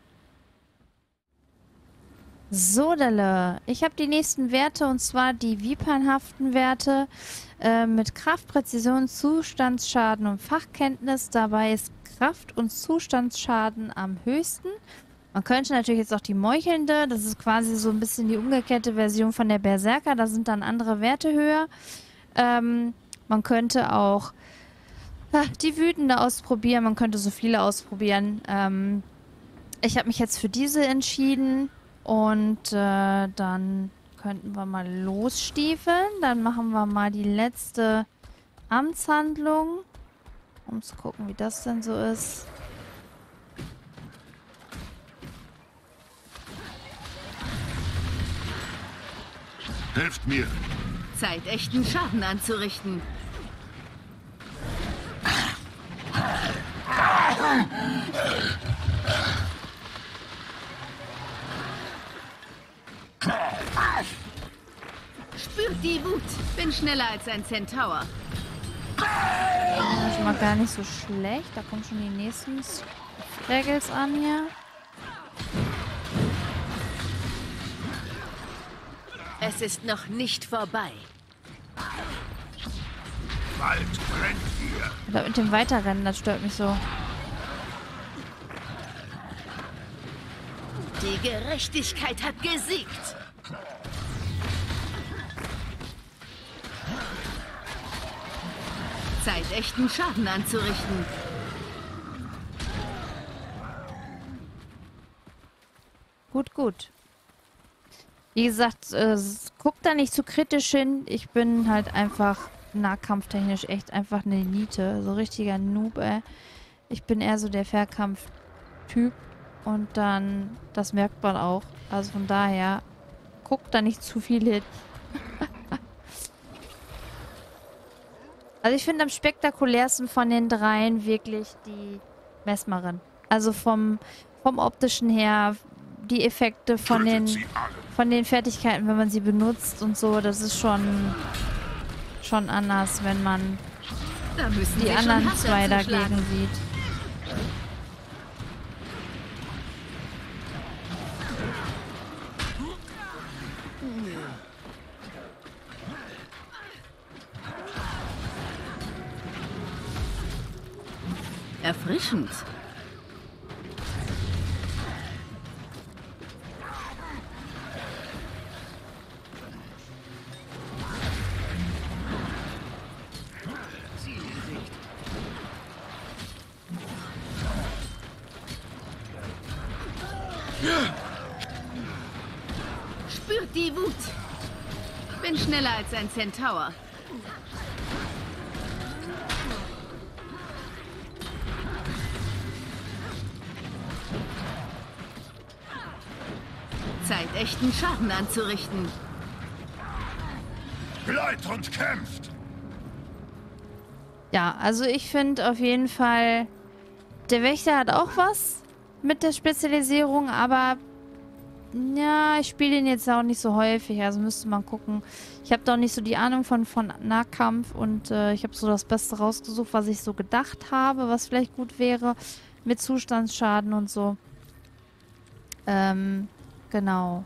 So, Dalle. Ich habe die nächsten Werte und zwar die vipanhaften Werte mit Kraft, Präzision, Zustandsschaden und Fachkenntnis. Dabei ist Kraft- und Zustandsschaden am höchsten. Man könnte natürlich jetzt auch die Meuchelnde, das ist quasi so ein bisschen die umgekehrte Version von der Berserker, da sind dann andere Werte höher. Man könnte auch die Wütende ausprobieren, man könnte so viele ausprobieren. Ich habe mich jetzt für diese entschieden und dann könnten wir mal losstiefeln. Dann machen wir mal die letzte Amtshandlung, um zu gucken, wie das denn so ist. Helft mir. Zeit, echten Schaden anzurichten. Spürt die Wut. Bin schneller als ein Centaur. Das ist schon mal gar nicht so schlecht. Da kommen schon die nächsten Regels an hier. Es ist noch nicht vorbei. Wald brennt hier. Oder mit dem Weiterrennen, das stört mich so. Die Gerechtigkeit hat gesiegt. Zeit, echten Schaden anzurichten. Gut, gut. Wie gesagt, guckt da nicht zu kritisch hin. Ich bin halt einfach nahkampftechnisch echt einfach eine Niete. So richtiger Noob, ey. Ich bin eher so der Fernkampf-Typ. Und dann, das merkt man auch. Also von daher, guckt da nicht zu viel hin. Also ich finde am spektakulärsten von den dreien wirklich die Mesmerin. Also vom optischen her, die Effekte von den Fertigkeiten, wenn man sie benutzt und so, das ist schon anders, wenn man die anderen zwei dagegen sieht. Erfrischend. Spürt die Wut. Bin schneller als ein Centaur. Zeit, echten Schaden anzurichten. Bleibt und kämpft. Ja, also ich finde auf jeden Fall, der Wächter hat auch was mit der Spezialisierung, aber ja, ich spiele den jetzt auch nicht so häufig, also müsste man gucken. Ich habe doch nicht so die Ahnung von Nahkampf und ich habe so das Beste rausgesucht, was ich so gedacht habe, was vielleicht gut wäre mit Zustandsschaden und so. Genau.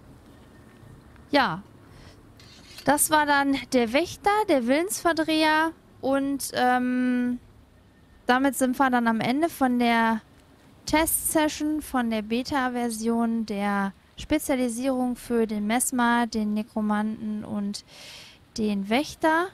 Ja. Das war dann der Wächter, der Willensverdreher und damit sind wir dann am Ende von der Test-Session, von der Beta-Version der Spezialisierung für den Mesmer, den Nekromanten und den Wächter.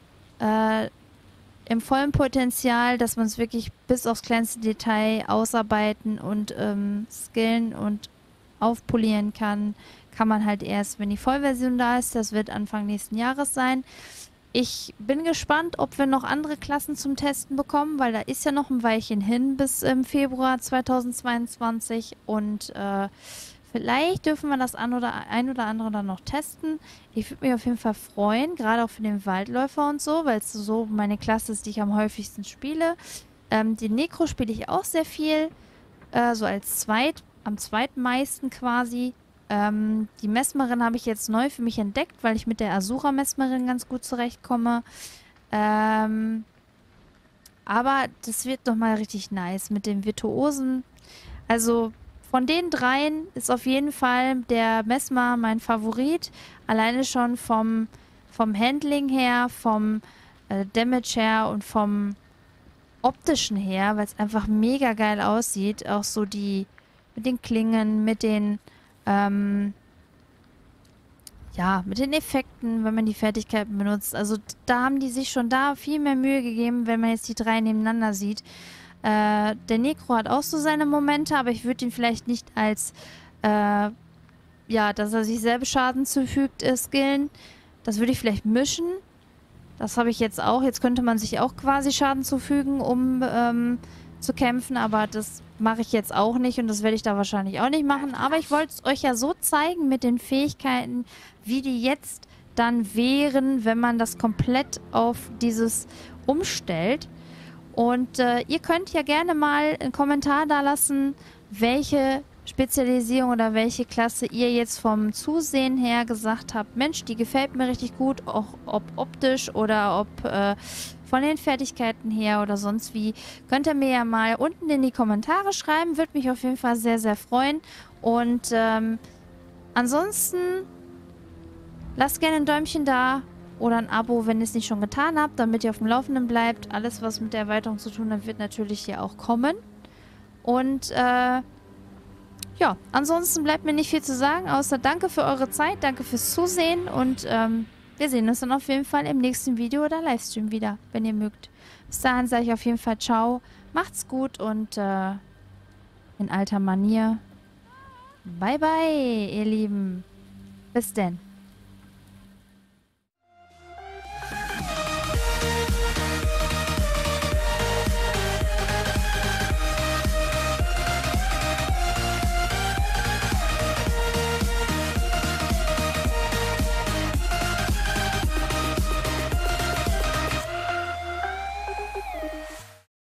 Im vollen Potenzial, dass man es wirklich bis aufs kleinste Detail ausarbeiten und skillen und aufpolieren kann man halt erst, wenn die Vollversion da ist. Das wird Anfang nächsten Jahres sein. Ich bin gespannt, ob wir noch andere Klassen zum Testen bekommen, weil da ist ja noch ein Weilchen hin bis im Februar 2022 und vielleicht dürfen wir das ein oder andere dann noch testen. Ich würde mich auf jeden Fall freuen, gerade auch für den Waldläufer und so, weil es so meine Klasse ist, die ich am häufigsten spiele. Die Nekro spiele ich auch sehr viel, so als am zweitmeisten quasi. Die Mesmerin habe ich jetzt neu für mich entdeckt, weil ich mit der Asura-Mesmerin ganz gut zurechtkomme. Aber das wird nochmal richtig nice mit dem Virtuosen. Also von den dreien ist auf jeden Fall der Mesmer mein Favorit. Alleine schon vom Handling her, vom Damage her und vom optischen her, weil es einfach mega geil aussieht. Auch so mit den Klingen, mit den mit den Effekten, wenn man die Fertigkeiten benutzt. Also da haben die sich schon viel mehr Mühe gegeben, wenn man jetzt die drei nebeneinander sieht. Der Nekro hat auch so seine Momente, aber ich würde ihn vielleicht nicht als, dass er sich selber Schaden zufügt, skillen. Das würde ich vielleicht mischen. Das habe ich jetzt auch. Jetzt könnte man sich auch quasi Schaden zufügen, um zu kämpfen, aber das mache ich jetzt auch nicht und das werde ich da wahrscheinlich auch nicht machen. Aber ich wollte es euch ja so zeigen mit den Fähigkeiten, wie die jetzt dann wären, wenn man das komplett auf dieses umstellt. Und ihr könnt ja gerne mal einen Kommentar da lassen, welche Spezialisierung oder welche Klasse ihr jetzt vom Zusehen her gesagt habt, Mensch, die gefällt mir richtig gut, auch ob optisch oder ob von den Fertigkeiten her oder sonst wie. Könnt ihr mir ja mal unten in die Kommentare schreiben, würde mich auf jeden Fall sehr, sehr freuen. Und ansonsten lasst gerne ein Däumchen da oder ein Abo, wenn ihr es nicht schon getan habt, damit ihr auf dem Laufenden bleibt. Alles, was mit der Erweiterung zu tun hat, wird natürlich hier auch kommen. Und ansonsten bleibt mir nicht viel zu sagen, außer danke für eure Zeit, danke fürs Zusehen und wir sehen uns dann auf jeden Fall im nächsten Video oder Livestream wieder, wenn ihr mögt. Bis dahin sage ich auf jeden Fall ciao, macht's gut und in alter Manier, bye bye, ihr Lieben. Bis denn.